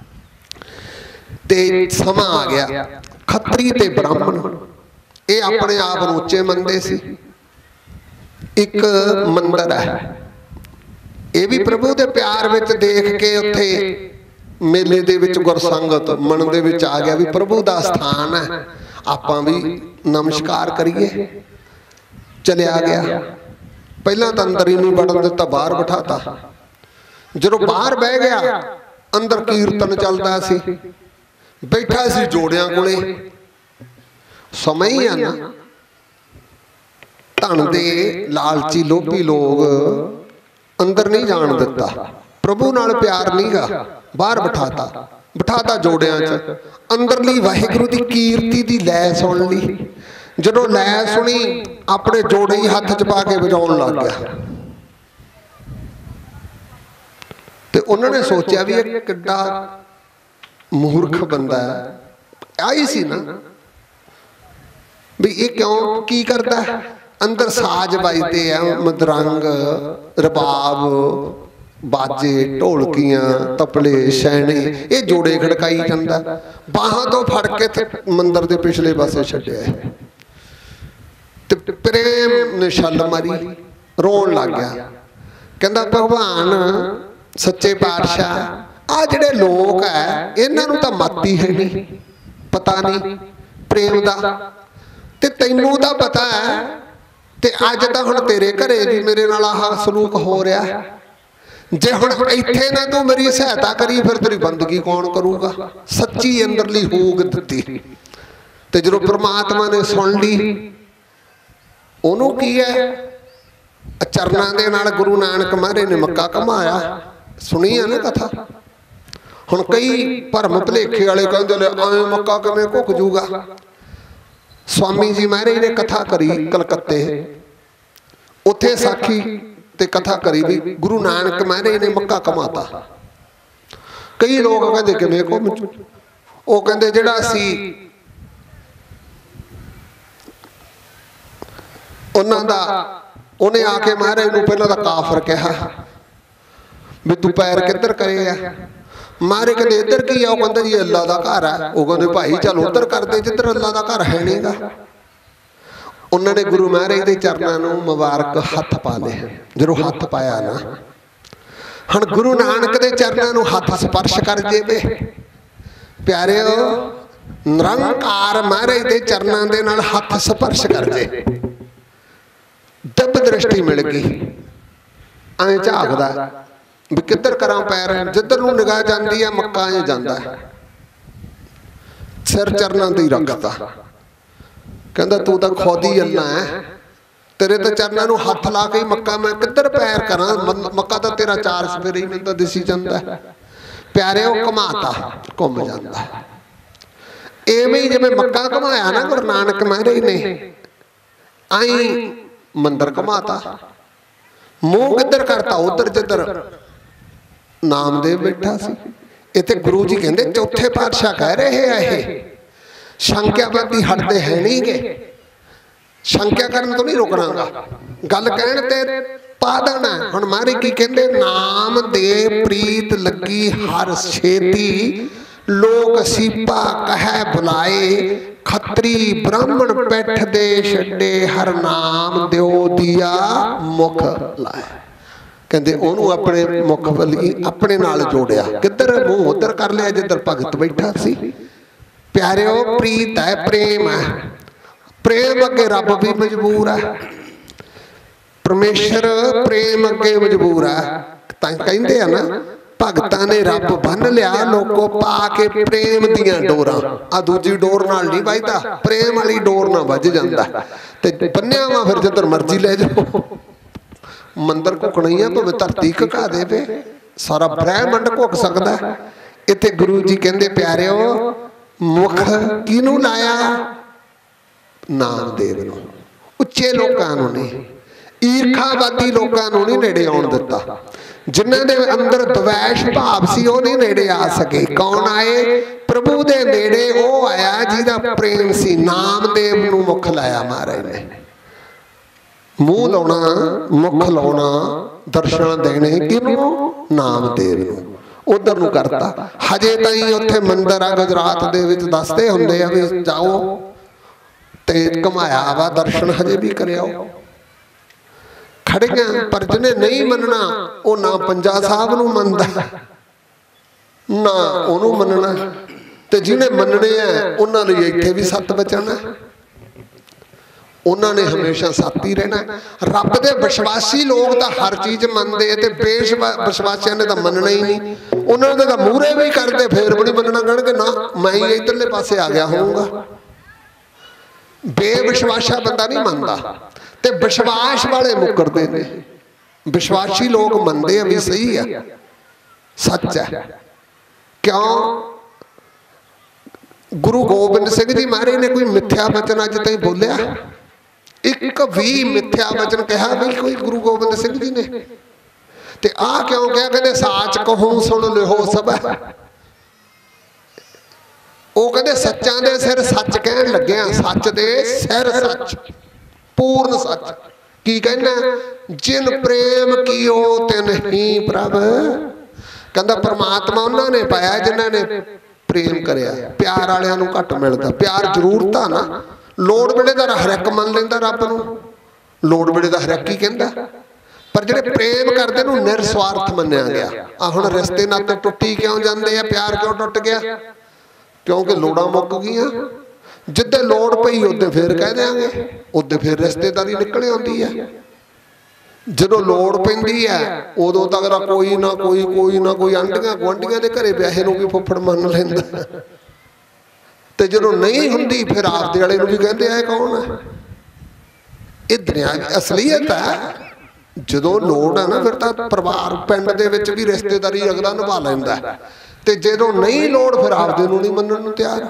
ते समा आ गया खत्री ते ब्राह्मण ये अपने आप नूं उच्चे मनदे सी एक मंदिर है ये भी प्रभु के प्यार विच देख के उत्थे मेले दे विच गुरसंगत मन दे विच आ गया भी प्रभु दा स्थान है आपां भी नमस्कार करिए चलिया गया पहला तो अंदर ही नहीं बढ़न दिता बाहर बिठाता जो बाहर बह गया अंदर कीर्तन चलता सी बैठा सी जोड़ियां कोले समय ही है ना धन दे लालची लोभी लोग अंदर नहीं जान दिता प्रभु नाल प्यार नहीं गा बाहर बिठाता जोड़ियां च अंदरली वाहिगुरु दी कीर्ति दी लै सुन ली जो लै सुनी अपने जोड़े ही हथ च पा के बजाउण लग गया ते उन्होंने सोचा भी ये किड्डा मूर्ख बंदा है आई सी ना भी ये क्यों की करता है अंदर साज बजते हैं मदरंग रबाब बाजे ढोलकियां तपले शैने ये जोड़े खड़काई जाता बाहां तो फड़ के मंदिर के पिछले पासे छड्डिया प्रेम ने छल मारी रोन लग गया कहता भगवान सच्चे पातशाह आ जिहड़े लोग है इन्हां नूं तां मत ही है नहीं पता नहीं प्रेम दा ते तैनूं तां पता है ते अज तां हुण तेरे घरे भी मेरे नाल आह सलूक हो रहा जे हुण इत्थे ना तूं मेरी सहायता करी फिर तेरी बंदगी कौन करूगा सच्ची अंदरली हूक दित्ती ते जदों परमात्मा ने सुन ली ओनू की है चरना दे नाल गुरु नानक महाराज ने मक्का घुमाया सुनी है ना कथा हुण कई भरम भुलेखे वाले कहंदे ले ऐ मक्का किवें घुक जूगा स्वामी जी महाराज ने कथा करी कलकत्ते उत्थे साखी ते कथा करी भी गुरु नानक महाराज ने मक्का घुमाता कई लोग कहंदे किवें घुम ओ कहंदे जिहड़ा सी उन्हें आके महाराज नूं पहला तां काफर कहा भी तू पैर किधर करेगा महाराज कहते इधर की है कहता जी अल्लाह का घर है वो कहते भाई चल उधर करते जिधर अल्लाह का घर है नहीं गा उन्होंने गुरु महाराज के चरणों में मुबारक हथ पा ले जो हथ पाया ना हम गुरु नानक के चरणों में हथ स्पर्श कर जेबे प्यारे निरंकार महाराज के चरणों के नाल हथ स्पर्श कर जे दब दृष्टि मिल गई ऐ झाकदा भी किधर करा पैर जिधर नूं निगाह जाती है मक्का ऐ जाता है सिर चरणों ते ही रखता कहता तू तो खुद ही अल्लाह है तेरे तो चरणों नूं हथ ला के मक्का मैं किधर पैर करा मक्का तो तेरा चार सफेरे ही मैनूं तां दिसी जाता है प्यारे वो घुमाता घूम जाता एवें ही जिवें मक्का घुमाया ना गुरु नानक महाराज ने आई मंदिर घुमाता मुंह किधर करता उधर जिधर नामदेव बैठा सी इत्थे गुरु जी कहते चौथे पातशाह कह रहे हैं शंक्यावादी हटते है नहीं गे शंक्या करन तो नहीं रोकना गल कहण ते पा देना हुण मारी की कहते नाम दे प्रीत लगी हर छेती लोग सीपा कह बुलाए खत्री ब्राह्मण पैठ दे छड्डे हर नाम द्यो दिया मुख लाए कहते ओनू अपने मुख वली अपने नाल जोड़िया किधर मुंह उधर कर लिया जिधर भगत बैठा सी प्यारे प्रीत है प्रेम है प्रेम अगे रब भी मजबूर है परमेश्वर प्रेम अगे मजबूर है कहते हैं ना भगतां ने रब बन लिया लोगों पा के प्रेम दियां डोरां आ दूजी डोर नाल नहीं वजदा प्रेम वाली डोर नाल वज जांदा ते बन्निया वा फिर जिधर मर्जी ले जाओ मंदिर घुकना ही है भावें धरती घका दे सारा ब्रह्मंड घुक सकदा इत्थे गुरु जी कहंदे प्यारिओ मुख किनू लाया नामदेव नूं, उच्चे लोकां नूं नहीं, ईर्खावादी लोकां नूं नहीं नेड़े आउण दिता। जिन्हां दे अंदर द्वेष भाव सी वो नहीं नेड़े आ सके। कौन आए? प्रभु दे नेड़े वो आया जिहदा प्रेम सी। नामदेव नूं मुख लाया महाराज ने। मूँह लाउणा, मुख लाउणा, दर्शन देने किहनूं? नामदेव नूं। उधर नूं करता। हजे ताईं उत्थे मंदिर आ गुजरात दे विच दसदे हुंदे आ भी जाओ ते घुमाया वा, दर्शन हजे भी करिओ खड़ियां। पर जिन्हें नहीं मनना वो ना पंजा साहब नूं मनदा ना उहनूं मनना, ते जिन्हें मनने है उन्हां लई इत्थे भी सत बचना, उन्होंने हमेशा सत ही रहना। रब दे विश्वासी लोग तो हर चीज मनते, ते बेविश्वासियों ने तो मनना ही नहीं। उन्होंने तो मूहरे भी करते फिर भी नहीं मनना, कहणगे ना मैं ही इधरले पासे आ गया होऊंगा। बेविश्वासा बंदा नहीं मनता, ते विश्वास वाले मुकरते ने। विश्वासी लोग मनते हैं भी सही है, सच है। क्यों? गुरु गोबिंद सिंह जी महाराज ने कोई मिथ्या वचन अज तक बोलिया? एक भी मिथ्या वचन कहा भी कोई गुरु गोबिंद सिंह जी ने? ते आ क्यों कहा? कहते साच कहूं सुन लिहो सब। वो कहते सच्चां दे सिर सच कहन लगे, सच दे सिर सच, पूर्ण सच। की कहना? जिन प्रेम कियो तिन ही प्रभ। कहता परमात्मा उन्होंने पाया जिन्होंने प्रेम करिया। प्यार वालियां नूं घट मिलदा। प्यार जरूरत आ ना, लोड़ वेले दा हर एक मन लैंदा रब नूं, लोड़ वेले दा हर एक ही कहंदा। पर जिहड़े प्रेम करदे नूं निरस्वार्थ मन्निया गया। आ हुण रिश्ते नाते टुੱਟੀ क्यों जांदे आ? प्यार क्यों टुੱਟ गया? क्योंकि लोड़ां मुक गईयां। जिद्दे लोड़ पई उद्दे फिर कह देंगे, उद्दे फिर रिश्तेदारी निकल आउंदी है। जदों लोड़ पैंदी है उदों तक कोई ना कोई आंढियां गुआंढियां दे घरे ब्याहे नूं भी फुੱਫੜ मन लैंदा, ते जदों नहीं हुंदी फिर आपदे वाले नूं भी कहंदे आ कौन है। ये दुनिया असलीयत है। जदों लोड़ है ना फिर तां परिवार पिंड दे विच भी रिश्तेदारी अगला निभा लैंदा, ते जदों नहीं लोड़ फिर आपदे नूं नहीं मनण नूं तैयार।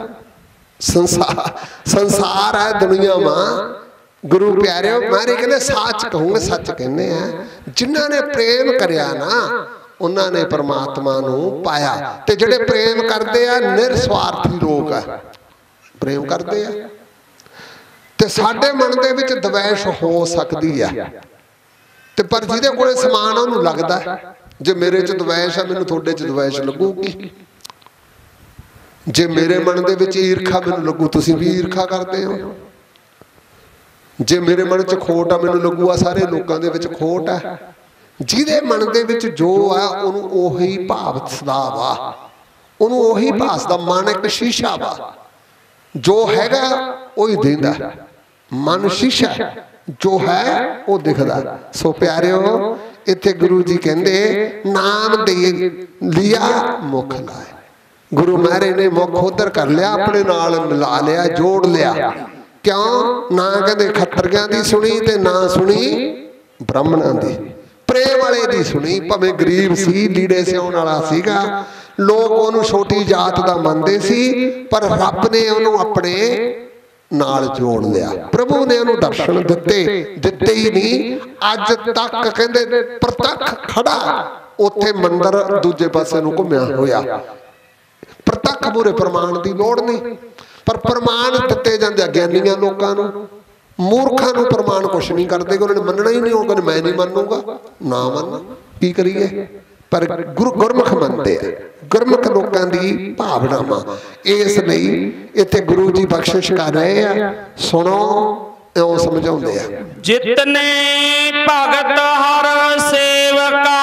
संसार है दुनिया मां। गुरु प्यारे मारे कहते सच कहूंगे, सच कहने हैं। जिन्हों ने प्रेम करया ना उन्होंने परमात्मा नूं पाया। ते जिहड़े प्रेम करते हैं निरस्वार्थी लोग है, प्रेम करते हैं। ते साडे मन दे विच द्वेष हो सकती है, ते पर जिहदे कोले समान उहनूं लगदा है जे मेरे च द्वेष है मैनूं तुहाडे च द्वेष लगूगी। जे मेरे मन दे विच ईर्खा मैनूं लगू तुसीं भी ईर्खा करते हो। जे मेरे मन च खोट आ मैनूं लगू आ सारे लोगों दे विच खोट है। जिहदे मन दे विच जो आ उहनूं ओही भावसदा वा, उहनूं ओही भासदा। मन एक शीशा वा, जो हैगा ओही दिंदा। मन शीशा जो है वो दिखदा। सो प्यारिओ इत्थे गुरु जी कहंदे नाम दे लिया मुख लाए। गुरु महाराज ने मुख उधर कर लिया, अपने नाल मिला लिया, जोड़ लिया। क्यों? ना कहते खत्रियां दी सुनी ते ना सुनी ब्राह्मणां दी, प्रेम वाले दी सुनी। भावें गरीब सी, लीड़े सिउण वाला सीगा, लोग उहनूं छोटी जात दा मनदे सी, पर रब ने उहनूं अपने नाल जोड़ लिया। प्रभु ने उहनूं दर्शन दिते ही नहीं, अज तक कहंदे प्रतख खड़ा उत्थे मंदिर दूजे पासे नूं घुम्या होया। प्रतख मूरे प्रमाण की लोड़ नहीं, पर प्रमाण दिते जाते अज्ञानियां लोगों को। मूर्खां नूं प्रमाण कुछ नहीं करते, उन्होंने मनना ही नहीं। वो कहते मैं नहीं मनूंगा, ना मन की करिए। पर गुरमुख मनते हैं, गुरमुख लोगों की भावनावां। इसलिए इत्थे गुरु जी बख्शिश कर रहे हैं, सुनो इउं समझाउंदे आ।
जितने भगत हर सेवका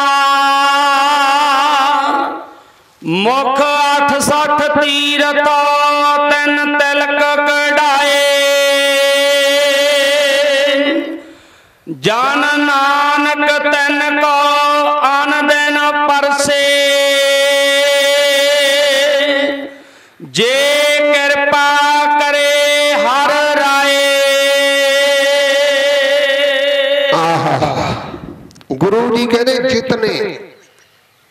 मुख 68 तीरथ तिन तिलक कढ़ाए। जन नानक तिन को अन दिन परसे। जे कृपा करे हर राए।
गुरु जी कहते जितने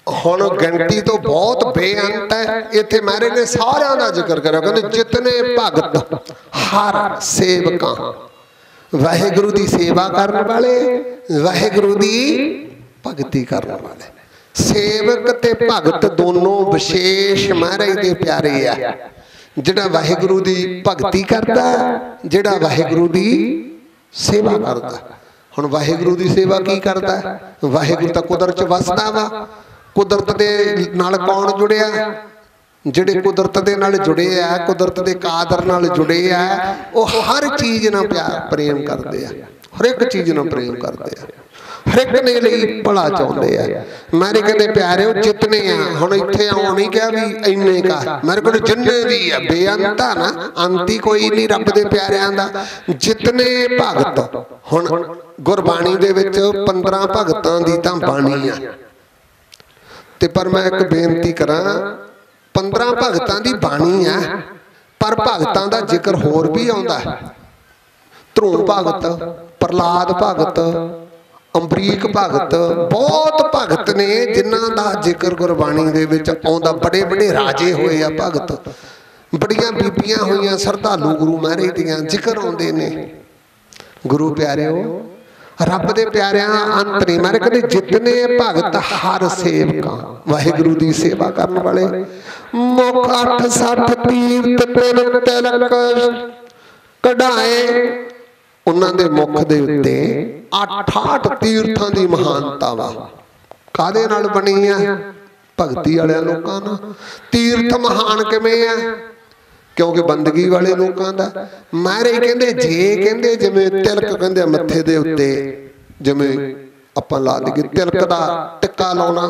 हुण गिनती तो बहुत बेअंत है। इत्थे महाराज ने सारियां दा जिक्र करा, कहंदे जितने भगत हर सेवकां, वाहिगुरु दी सेवा करने वाले, वाहिगुरु दी भगती करने वाले। सेवक ते भगत दोनों विशेष महाराज दे प्यारे आ। जिहड़ा वाहिगुरु दी भगती करदा, जिहड़ा वाहिगुरु दी सेवा करदा। हुण वाहिगुरु दी सेवा की करदा? वाहिगुरु तां कुदरत च वसदा वा। कुदरत दे नाल कौन जुड़िया? जिहड़े कुदरत दे नाल जुड़े आ, कुदरत दे कादर नाल जुड़े आ, वो हर चीज़ नाल प्यार प्रेम करते हैं, हर एक चीज़ नाल प्रेम करते हैं, हर एक ने लिए भला चाहते हैं। मेरे कहते प्यारे जितने आ, हुण इत्थे आउण नहीं कहा भी इन्ने का, मेरे को जिन्ने भी है बेअंत आ ना, अंती कोई नहीं रब दे प्यारिਆਂ दा। जितने भगत, हुण गुरबाणी दे विच 15 भगतां दी तां बाणी आ, ते पर मैं एक बेनती करा, 15 भगतां दी बाणी है, पर भगतां दा जिक्र होर भी आउंदा है। ध्रुव भगत, प्रहलाद भगत, अंबरीक भगत, बहुत भगत ने जिन्हां दा जिक्र गुरबाणी दे विच आउंदा। बड़े बड़े राजे होए आ भगत, बड़ियां बीबियां होईयां श्रद्धालु गुरु महाराज दियां, जिक्र आउंदे ने। गुरु प्यारिओ रब दे प्यारिਆਂ अंत नहीं। मारे कहते जितने भगत हर सेवक, वाहिगुरु दी सेवा करने वाले, मुख 8-60 तीर्थ तिन तिलक कढ़ाए। उन्हां दे मुख दे उत्ते 8-8 तीर्थां दी महानता वा। कादे नाल बनी आ? भगती वाले लोकां नाल। तीर्थ महान किवें आ? क्योंकि बंदगी वाले लोगों का। महाराज कहते जे कहते जिवें तिलक कहते मत्थे दे उत्ते, जिवें आपां ला लईए तिलक दा टिक्का लाउणा,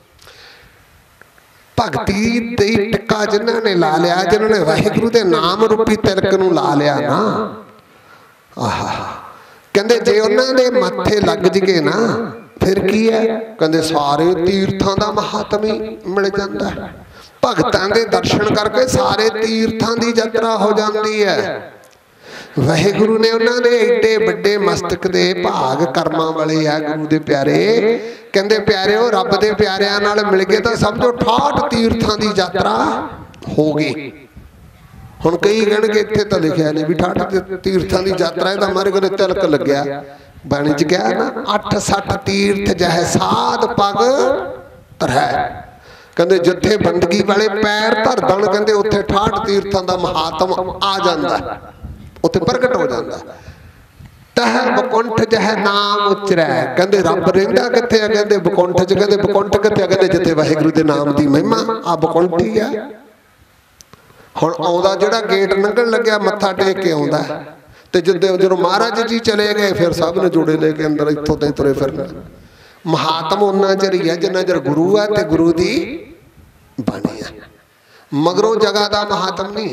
भगती दी टिक्का जिन्हां ने ला लिया, जिन्हां ने वाहिगुरु दे नाम रूपी तिलक नूं ला लिया ना, आहा कहते जे उन्हां दे मत्थे लग जगे ना, फिर की है? कहते सारे तीर्थां दा महात्म ही मिल जांदा है। भगतां दे दर्शन करके सारे तीर्थां दी यात्रा हो जाती है। वाहिगुरु ने उन्हां दे एडे बड़े मस्तक दे भाग कर्मां वाले आ गुरु दे प्यारे। कहंदे प्यारे हो रब दे प्यारिਆਂ नाल मिल के तो समझो 68 तीर्थां दी यात्रा हो गई। हुण कई कहणगे इत्थे तां लिखिया नहीं भी 68 तीर्थां दी यात्रा, इहदा मारे कोले तिलक लग्या बाणी च गया ना, 8-60 तीर्थ जह साध पग तरह। कहते जिथे बंदगी वाले पैर धर दन, कहते उत्थे 68 तीर्थां दा महात्म आ जांदा, उत्थे प्रगट हो जांदा। तह बकुंठ जह नाम उचरै, कहते रब रहिंदा किथे आ? कहते बकुंठ च। कहते बकुंठ किथे आ? कहते जिथे वाहिगुरु दे नाम दी महिमा, आ बकुंठ ही आ। हुण आउंदा जिहड़ा गेट लंघण लग्या मत्था टेक के आउंदा, ते जदों महाराज जी चले गए फिर सब ने जोड़े लेके अंदर इत्थों ताईं तुरे फिरना। महात्म उन्ना चर ही है जिन्ना चर गुरु है ते गुरु दी बाणी है, मगरों जगह दा महात्म नहीं।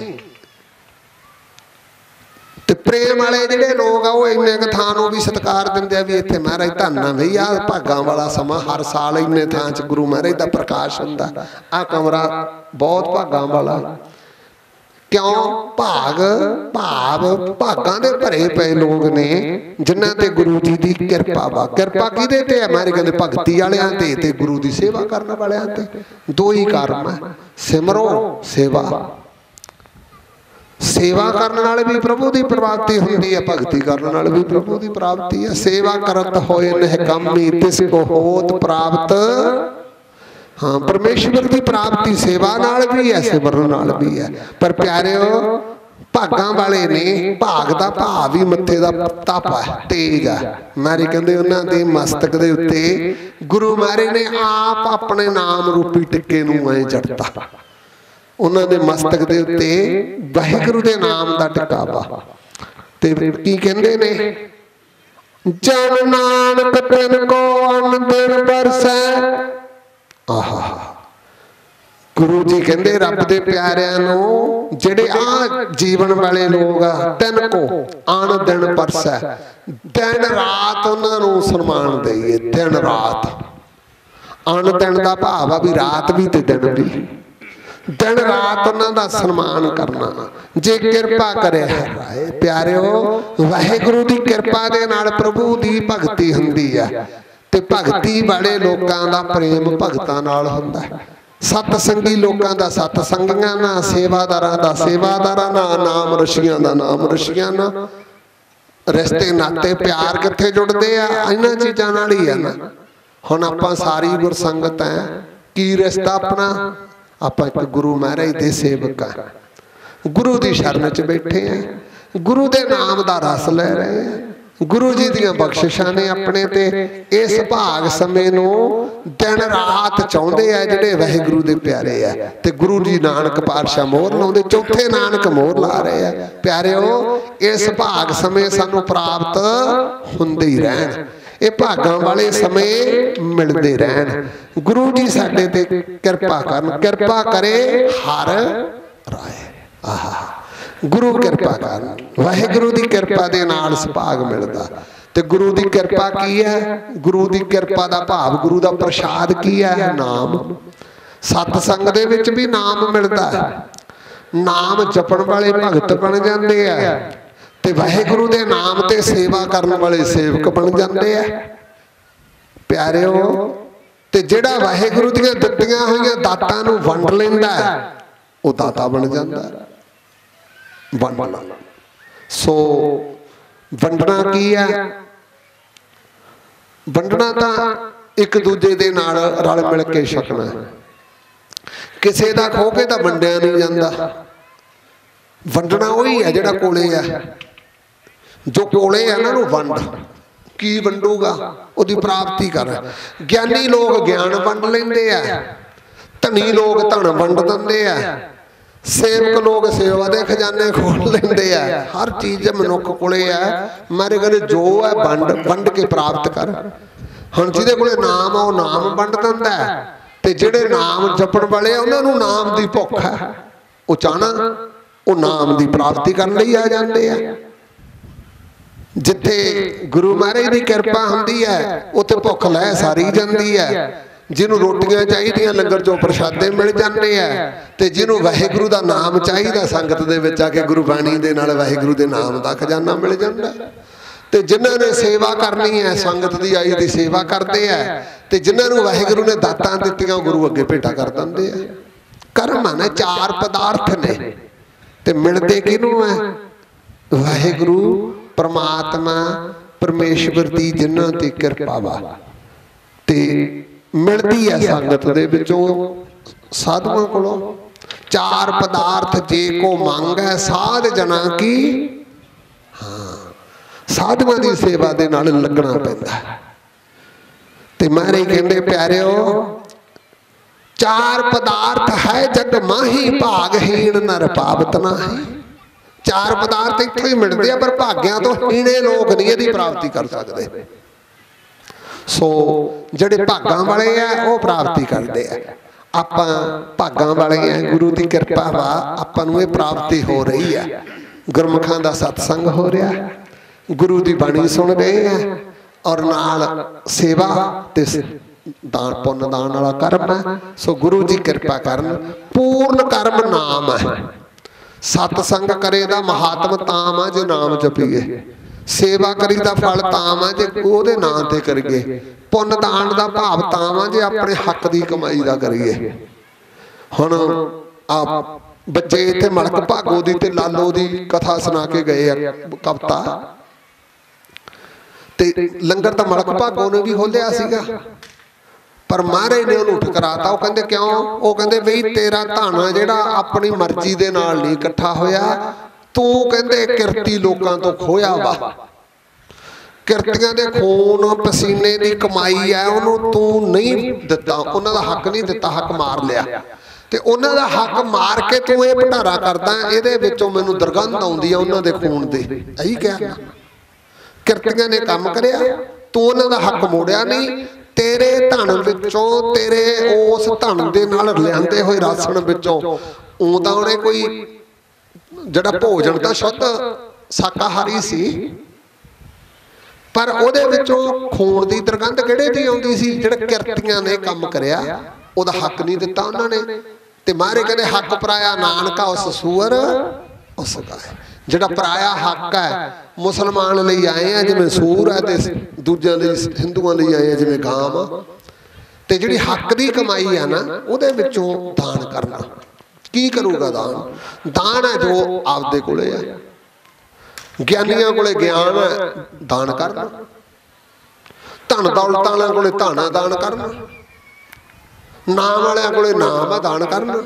ते प्रेम वाले जिहड़े लोग आ वो इन्ने क थां नूं भी सत्कार दिंदे आ भी इत्थे महाराज धन आ भई आ भागां वाला समा, हर साल इन्ने थां च गुरु महाराज दा प्रकाश हुंदा। आ कमरा बहुत भागां वाला। क्यों? भाग भाव भागां दे भरे पे लोग ने जिन्हां ते गुरु जी दी किरपा वा। किरपा किहदे ते है? मारे कहंदे भगती वालियां ते गुरु दी सेवा करन वालियां ते। दो ही कर्म है, सिमरो सेवा। सेवा करने नाल भी प्रभु की प्राप्ति होती है, भगती करने नाल भी प्रभु की प्राप्ति है। सेवा करत होए निहकामी तिसको होत प्राप्त। हाँ, परमेश्वर की प्राप्ति सेवा नाल भी है, सिमरन नाल भी है। पर प्यारिओ भागां वाले ने, भाग दा भाव ही मत्थे दा तप है, तेज है। मारे कहंदे उन्हां दे मस्तक दे उत्ते गुरु महाराज ने आप अपने नाम रूपी टिक्के नूं ऐ जड़ता। उन्हां दे मस्तक दे उत्ते वाहिगुरु दे नाम दा टिक्का वा। ते की कहंदे ने? जन नानक तिन को अन दिन बरसै। आहा, गुरु जी कहते रब दे प्यारिਆਂ ਨੂੰ ਜਿਹੜੇ आ जीवन वाले लोग आ तिन को आन दिन परसै, दिन रात उन्होंने सन्मान देइए। दिन रात, आन दिन का भाव आ भी रात भी ते दिन भी, दिन रात उन्होंने सन्मान करना। जे किरपा करे राय प्यारिओ, वाहिगुरु की किरपा दे नाल प्रभु की भगती हुंदी है। ते भगती वाले लोकां दा प्रेम भगतां नाल हुंदा है। सतसंगी लोकां दा सतसंगियां नाल, सेवादारां दा सेवादारां नाल, नाम रशियां दा नाम रशियां नाल। रिश्ते नाते प्यार कित्थे जुड़दे आ? इन्हां चीज़ां नाल ही आ ना। हुण आपां सारी गुरसंगत है, की रिश्ता अपना? आपां एक गुरु महाराज दे सेवक आ, गुरु दी शरण च बैठे हैं, गुरु दे नाम दा रस ले रहे हैं, गुरु जी दियां बख्शिशां ने अपने ते। इस भाग समय नूं दिन रात चाहुंदे आ जिहड़े वाहिगुरू दे प्यारे आ। ते गुरु जी नानक पातशाह मोहर लाउंदे, चौथे नानक मोहर ला रहे आ। प्यारिओ इस भाग समय सानूं प्राप्त हुंदे ही रहण, ये भागां वाले समय मिलते रहन। गुरु जी साडे ते किरपा करन, किरपा करे हर राय। आहा, गुरु किरपा करन, वाहिगुरू दी किरपा दे नाल सुभाग मिलदा। ते गुरु दी किरपा की है? गुरु दी किरपा दा भाव, गुरु दा प्रसाद की है? नाम। सतसंग दे विच भी नाम मिलदा है, नाम जपण वाले भगत बन जांदे आ, ते वाहिगुरू दे नाम ते सेवा करन वाले सेवक बन जाते हैं। प्यारिओ ते जिहड़ा वाहिगुरू दीआं दित्तियां होईयां दातां नूं वंड लैंदा है, वो दाता बन जाता है। वंडना सो वंडना की है? वंडना तां एक दूजे दे नाल रल मिल के छकना। किसे दा खो के तां वंडिया नहीं जांदा। वंडना वही है जिहड़ा कोले है, जो कोले है ना वंड की वंडूगा, उसकी प्राप्ति कर। ज्ञानी लोग ज्ञान वंड लेंदे आ, धनी लोग धन वंड दिंदे आ, सेवक लोग सेवा दे खजाने खोल लेंदे आ। हर चीज़ मनुख कोले है, मेरे कहते जो है वंड वंड के प्राप्त कर। हुण जिहदे कोले नाम आ, नाम वंड दिंदा है, ते जिहड़े नाम जपण वाले उन्हां नूं नाम दी भुख है, वो चाहना वो नाम दी प्राप्ति करन लई आ जांदे आ। जिथे गुरु महाराज की किरपा हुंदी है उत्थे भुख लै सारी जाती है। जिन्हों रोटियां चाहिए लंगर चो प्रसादे मिल जाते हैं, तो जिन्हों वाहिगुरू का नाम चाहिए संगत दे विच आके गुरबाणी दे नाल वाहिगुरू के नाम का खजाना मिल जाता है। तो जिन्हों ने सेवा करनी है संगत की आई की सेवा करते हैं, तो जिन्होंने वाहिगुरू ने दातां दित्तियां गुरु अगे भेटा कर देंगे। कर्म ने चार पदार्थ ने, तो मिलते किनू है? वाहिगुरू परमात्मा परमेश्वर की जिन्हां ते कृपा वा, ते मिलती है संगत दे विचों साधुआं कोलों। चार पदार्थ जे को मंग है साध जना की, हाँ साधुआं दी सेवा दे नाल लगना पैंदा। ते महाराज कहंदे प्यारिओ चार पदार्थ है जग माही भागहीन नर पावत नाही। चार पदार्थ इत्थों ही मिलते हैं, पर भाग्यां तो हीने लोग नहीं इहदी प्राप्ति कर सकते। सो जिहड़े भागां वाले आ वो प्राप्ति करते हैं। आपां भागां वाले हैं, गुरु की कृपा वा आपां नूं इह प्राप्ति हो रही है। गुरमुखां दा सत्संग हो रहा है, गुरु की बाणी सुन रहे हैं, और नाल सेवा ते दान पुण्य दान वाला कर्म है। सो गुरु जी कृपा करन। पूर्ण कर्म नाम है। सतसंग करे दा महात्म ताम है जो नाम जपीए, सेवा करी दा फल ताम है जे ओहदे नाम ते करिए, पुण्य दान दा भाव ताम है जे अपने हक दी कमाई दा करिए। हुण आप बच्चे इत्थे मलक भागो दी ते लालो दी कथा सुना के गए कविता, ते लंगर तां मलक भागो ने भी खोलिया सीगा, पर महाराज ने उन्होंने ठकराता। वो कहते क्यों? वो कहते बई तेरा धन जिहड़ा अपनी मर्जी दे नाल नहीं इकट्ठा होया, तू कहते किरती लोकां तो खोया वा। किरतियां दे खून पसीने की कमाई है, उन्होंने तू नहीं दिता, उन्हों दा हक नहीं दिता, हक मार लिया। ते उन्हों दा हक मार के तू ये भंडारा करदा, इहदे विचों मैनूं दुर्गंध आउंदी है उन्हों दे खून दे। यही क्या किरतियां ने काम करया, तू उन्हों दा हक मोड़िया नहीं। तेरे धन विचों, तेरे उस धन दे नाल लिआंदे होए राशन विचों उंदा उन्हें कोई जिहड़ा भोजन तां शुद्ध शाकाहारी सी, पर उहदे विचों खून दी दुर्गंध किहड़े दी आउंदी सी? जिहड़े किरतियां ने काम करया उहदा हक नहीं दिता उन्होंने। ते महाराज कहंदे हक पराया नानका उस सूअर उस गाय। ਜਿਹੜਾ ਪਰਾਇਆ ਹੱਕ ਹੈ ਮੁਸਲਮਾਨ ਲਈ ਆਏ ਆ ਜਿਵੇਂ ਸੂਰ ਹੈ ਤੇ ਦੂਜਿਆਂ ਲਈ ਹਿੰਦੂਆਂ ਲਈ ਆਏ ਆ ਜਿਵੇਂ ਗਾਂ। ਤੇ ਜਿਹੜੀ ਹੱਕ ਦੀ ਕਮਾਈ ਆ ਨਾ ਉਹਦੇ ਵਿੱਚੋਂ ਦਾਨ ਕਰਨਾ। ਕੀ ਕਰੂਗਾ ਦਾਨ? ਦਾਨ ਹੈ ਜੋ ਆਪਦੇ ਕੋਲੇ ਆ। ਗਿਆਨੀਆਂ ਕੋਲੇ ਗਿਆਨ ਹੈ, ਦਾਨ ਕਰਨਾ। ਧਨ ਦੌਲਤ ਵਾਲਿਆਂ ਕੋਲੇ ਧਨ ਦਾਨ ਕਰਨਾ। ਨਾਮ ਵਾਲਿਆਂ ਕੋਲੇ ਨਾਮ ਹੈ, ਦਾਨ ਕਰਨਾ।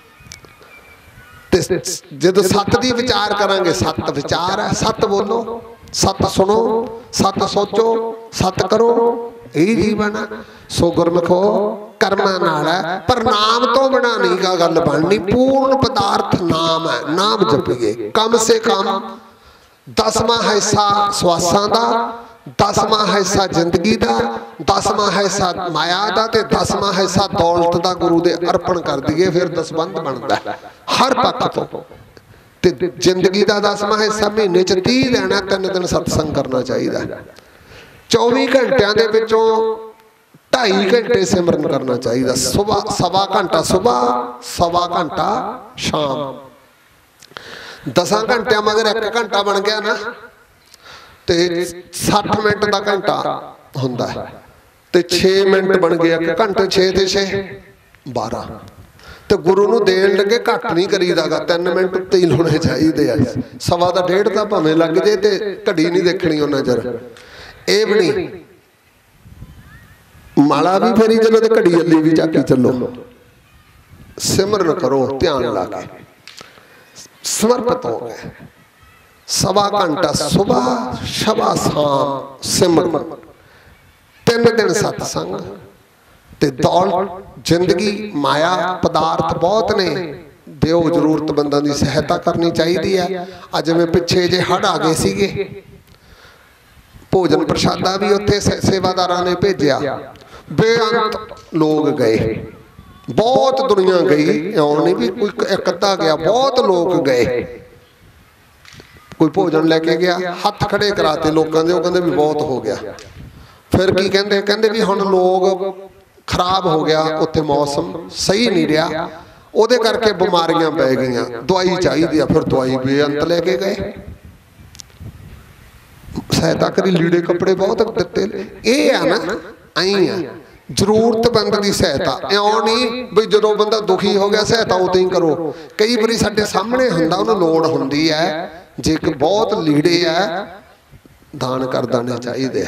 ਤੇ ਜਦੋਂ ਸੱਤ ਦੀ ਵਿਚਾਰ ਕਰਾਂਗੇ, ਸੱਤ ਵਿਚਾਰ ਹੈ, ਸੱਤ ਬੋਲੋ, ਸੱਤ ਸੁਣੋ, ਸੱਤ ਸੋਚੋ, ਸੱਤ ਕਰੋ, ਇਹ ਜੀਵਨ ਹੈ। ਸੋ ਗੁਰਮੁਖੋ ਕਰਮਾਂ ਨਾਲ ਹੈ, ਪਰ ਨਾਮ ਤੋਂ ਬਿਨਾਂ ਨਹੀਂ ਗਾ ਗੱਲ ਬਣਨੀ। ਪੂਰਨ ਪਦਾਰਥ ਨਾਮ ਹੈ, ਨਾਮ ਜਪੀਏ। ਕਮ ਸੇ ਕਮ 10ਵਾਂ ਹਿੱਸਾ ਸਵਾਸਾਂ ਦਾ, 10ਵਾਂ ਹਿੱਸਾ ਜ਼ਿੰਦਗੀ ਦਾ, 10ਵਾਂ ਹਿੱਸਾ ਮਾਇਆ ਦਾ ਤੇ 10ਵਾਂ ਹਿੱਸਾ ਦੌਲਤ ਦਾ ਗੁਰੂ ਦੇ ਅਰਪਣ ਕਰ ਦਈਏ, ਫਿਰ ਦਸਵੰਧ ਬਣਦਾ ਹਰ ਪੱਖ ਤੋਂ। ਤੇ ਜ਼ਿੰਦਗੀ ਦਾ 10ਵਾਂ ਹਿੱਸਾ ਮਹੀਨੇ 'ਚ 30 ਲੈਣਾ, 3 ਦਿਨ ਸਤਸੰਗ ਕਰਨਾ ਚਾਹੀਦਾ। 24 ਘੰਟਿਆਂ ਦੇ ਵਿੱਚੋਂ 2.5 ਘੰਟੇ ਸਿਮਰਨ ਕਰਨਾ ਚਾਹੀਦਾ। ਸੁਬਾਹ ਸਵਾ ਘੰਟਾ, ਸੁਬਾਹ ਸਵਾ ਘੰਟਾ ਸ਼ਾਮ। 10 ਘੰਟਿਆਂ ਮਗਰ 1 ਘੰਟਾ ਬਣ ਗਿਆ ਨਾ, ਤੇ 60 ਮਿੰਟ ਦਾ ਘੰਟਾ ਹੁੰਦਾ ਹੈ, ਤੇ 6 ਮਿੰਟ ਬਣ ਗਏ 1 ਘੰਟੇ। 6 ਤੇ 6 12। ਤੇ ਗੁਰੂ ਨੂੰ ਦੇਣ ਲੱਗੇ ਘੱਟ ਨਹੀਂ ਕਰੀਦਾਗਾ, 3 ਮਿੰਟ ਉੱਤੇ ਹੀ ਲਾਉਣੇ ਚਾਹੀਦੇ ਆ। ਸਵਾ ਦਾ 1.5 ਤਾਂ ਭਾਵੇਂ ਲੱਗ ਜੇ ਤੇ ਘੜੀ ਨਹੀਂ ਦੇਖਣੀ ਉਹਨਾਂ ਚਿਰ। ਇਹ ਵੀ ਨਹੀਂ ਮਾਲਾ ਵੀ ਫੇਰੀ ਚਲੋ ਤੇ ਘੜੀ ਅੱਲੀ ਵੀ ਝਾਕੀ ਚੱਲੋ। ਸਿਮਰਨ ਕਰੋ ਧਿਆਨ ਲਾ ਕੇ, ਸਮਰਪਿਤ ਹੋ ਗਏ। ਸਵਾ ਘੰਟਾ ਸੁਬਾਹ ਸ਼ਾਮ ਸਿਮਰਨ, 3 ਦਿਨ ਸਤਸੰਗ। ਤੇ ਦੌਲਤ ਜ਼ਿੰਦਗੀ ਮਾਇਆ ਪਦਾਰਥ ਬਹੁਤ ਨੇ, ਦਿਓ ਜ਼ਰੂਰਤਮੰਦਾਂ ਦੀ ਸਹਾਇਤਾ ਕਰਨੀ ਚਾਹੀਦੀ ਹੈ। ਅੱਜ ਜਿਵੇਂ ਪਿੱਛੇ ਜੇ ਹੜ੍ਹ ਆ ਗਏ ਸੀਗੇ, ਭੋਜਨ ਪ੍ਰਸ਼ਾਦਾ ਵੀ ਉੱਥੇ ਸੇਵਾਦਾਰਾਂ ਨੇ ਭੇਜਿਆ। ਬੇਅੰਤ ਲੋਕ ਗਏ, ਬਹੁਤ ਦੁਨੀਆ ਗਈ, ਇਉਂ ਨਹੀਂ ਵੀ ਕੋਈ ਇੱਕ ਅੱਧਾ ਗਿਆ, ਬਹੁਤ ਲੋਕ ਗਏ। ਕੋਈ ਭੋਜਨ ਲੈ ਕੇ ਗਿਆ, ਹੱਥ ਖੜੇ ਕਰਾਤੇ ਲੋਕਾਂ ਦੇ, ਉਹ ਕਹਿੰਦੇ ਵੀ ਬਹੁਤ ਹੋ ਗਿਆ। ਫਿਰ ਕੀ ਕਹਿੰਦੇ? ਕਹਿੰਦੇ ਵੀ ਹੁਣ ਲੋਕ ਖਰਾਬ ਹੋ ਗਿਆ, ਉੱਥੇ ਮੌਸਮ ਸਹੀ ਨਹੀਂ ਰਿਹਾ, ਉਹਦੇ ਕਰਕੇ ਬਿਮਾਰੀਆਂ ਪੈ ਗਈਆਂ, ਦਵਾਈ ਚਾਹੀਦੀ ਆ। ਫਿਰ ਦਵਾਈ ਬੇਅੰਤ ਲੈ ਕੇ ਗਏ, ਸਹਾਇਤਾ ਕਰੀ, ਲੀੜੇ ਕੱਪੜੇ ਬਹੁਤ ਦਿੱਤੇ। ਇਹ ਆ ਨਾ, ਐਂ ਆ ਜ਼ਰੂਰਤਮੰਦ ਦੀ ਸਹਾਇਤਾ। ਇਉਂ ਨਹੀਂ ਵੀ ਜਦੋਂ ਬੰਦਾ ਦੁਖੀ ਹੋ ਗਿਆ ਸਹਾਇਤਾ ਉਦੋਂ ਹੀ ਕਰੋ। ਕਈ ਵਾਰੀ ਸਾਡੇ ਸਾਹਮਣੇ ਹੁੰਦਾ, ਉਹਨੂੰ ਲੋੜ ਹੁੰਦੀ ਹੈ, ਜੇ ਕਿ ਬਹੁਤ ਲੀੜੇ ਆ, ਦਾਨ ਕਰ ਦੇਣੇ ਚਾਹੀਦੇ ਆ।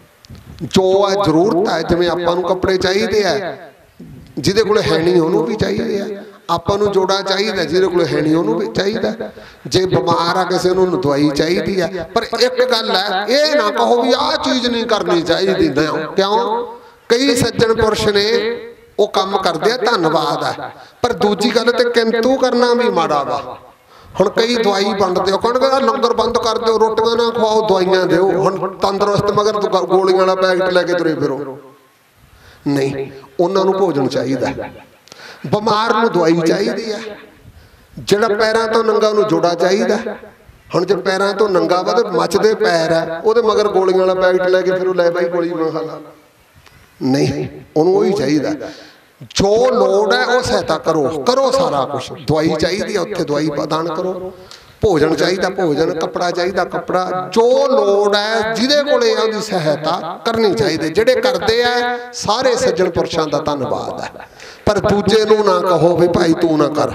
ਜੋ ਆ ਜ਼ਰੂਰਤ ਹੈ, ਜਿਵੇਂ ਆਪਾਂ ਨੂੰ ਕੱਪੜੇ ਚਾਹੀਦੇ ਆ, ਜਿਹਦੇ ਕੋਲ ਹੈ ਨਹੀਂ ਉਹਨੂੰ ਵੀ ਚਾਹੀਦੇ ਆ। ਆਪਾਂ ਨੂੰ ਜੋੜਾ ਚਾਹੀਦਾ, ਜਿਹਦੇ ਕੋਲ ਹੈ ਨਹੀਂ ਉਹਨੂੰ ਵੀ ਚਾਹੀਦਾ। ਜੇ ਬਿਮਾਰ ਆ ਕਿਸੇ ਨੂੰ ਦਵਾਈ ਚਾਹੀਦੀ ਆ। ਪਰ ਇੱਕ ਗੱਲ ਹੈ, ਇਹ ਨਾ ਕਹੋ ਵੀ ਆਹ ਚੀਜ਼ ਨਹੀਂ ਕਰਨੀ ਚਾਹੀਦੀ। ਕਿਉਂ? ਕਈ ਸੱਜਣ ਪੁਰਸ਼ ਨੇ ਉਹ ਕੰਮ ਕਰਦੇ ਆ, ਧੰਨਵਾਦ ਹੈ, ਪਰ ਦੂਜੀ ਗੱਲ ਤੇ ਕਿੰਤੂ ਕਰਨਾ ਵੀ ਮਾੜਾ ਵਾ। ਹੁਣ ਕਈ ਦਵਾਈ ਵੰਡਦੇ ਹੋ, ਕਹਿੰਦੇ ਲੰਗਰ ਬੰਦ ਕਰ ਦਿਓ, ਰੋਟੀਆਂ ਨਾ ਖਵਾਓ, ਦਵਾਈਆਂ ਦਿਓ। ਹੁਣ ਤੰਦਰੁਸਤ ਮਗਰ ਗੋਲੀਆਂ ਵਾਲਾ ਪੈਕਟ ਲੈ ਕੇ ਤੁਰੇ ਫਿਰੋ। ਨਹੀਂ, ਉਹਨਾਂ ਨੂੰ ਭੋਜਨ ਚਾਹੀਦਾ, ਬਿਮਾਰ ਨੂੰ ਦਵਾਈ ਚਾਹੀਦੀ ਹੈ, ਜਿਹੜਾ ਪੈਰਾਂ ਤੋਂ ਨੰਗਾ ਉਹਨੂੰ ਜੋੜਾ ਚਾਹੀਦਾ। ਹੁਣ ਜੇ ਪੈਰਾਂ ਤੋਂ ਨੰਗਾ ਵਾ ਤੇ ਮੱਚਦੇ ਪੈਰ ਹੈ, ਉਹਦੇ ਮਗਰ ਗੋਲੀਆਂ ਵਾਲਾ ਪੈਕਟ ਲੈ ਕੇ ਫਿਰੋ, ਲੈ ਬਾਈ ਗੋਲੀ ਮੈਂ ਖਾ ਲਾ। ਨਹੀਂ, ਉਹਨੂੰ ਉਹੀ ਚਾਹੀਦਾ। ਜੋ ਲੋੜ ਹੈ ਉਹ ਸਹਾਇਤਾ ਕਰੋ, ਕਰੋ ਸਾਰਾ ਕੁਛ। ਦਵਾਈ ਚਾਹੀਦੀ ਹੈ, ਉੱਥੇ ਦਵਾਈ ਦਾਨ ਕਰੋ। ਭੋਜਨ ਚਾਹੀਦਾ ਭੋਜਨ, ਕੱਪੜਾ ਚਾਹੀਦਾ ਕੱਪੜਾ। ਜੋ ਲੋੜ ਹੈ ਜਿਹਦੇ ਕੋਲੇ ਉਹਦੀ ਸਹਾਇਤਾ ਕਰਨੀ ਚਾਹੀਦੀ। ਜਿਹੜੇ ਕਰਦੇ ਆ ਸਾਰੇ ਸੱਜਣ ਪੁਰਸ਼ਾਂ ਦਾ ਧੰਨਵਾਦ ਹੈ, ਪਰ ਦੂਜੇ ਨੂੰ ਨਾ ਕਹੋ ਵੀ ਭਾਈ ਤੂੰ ਨਾ ਕਰ।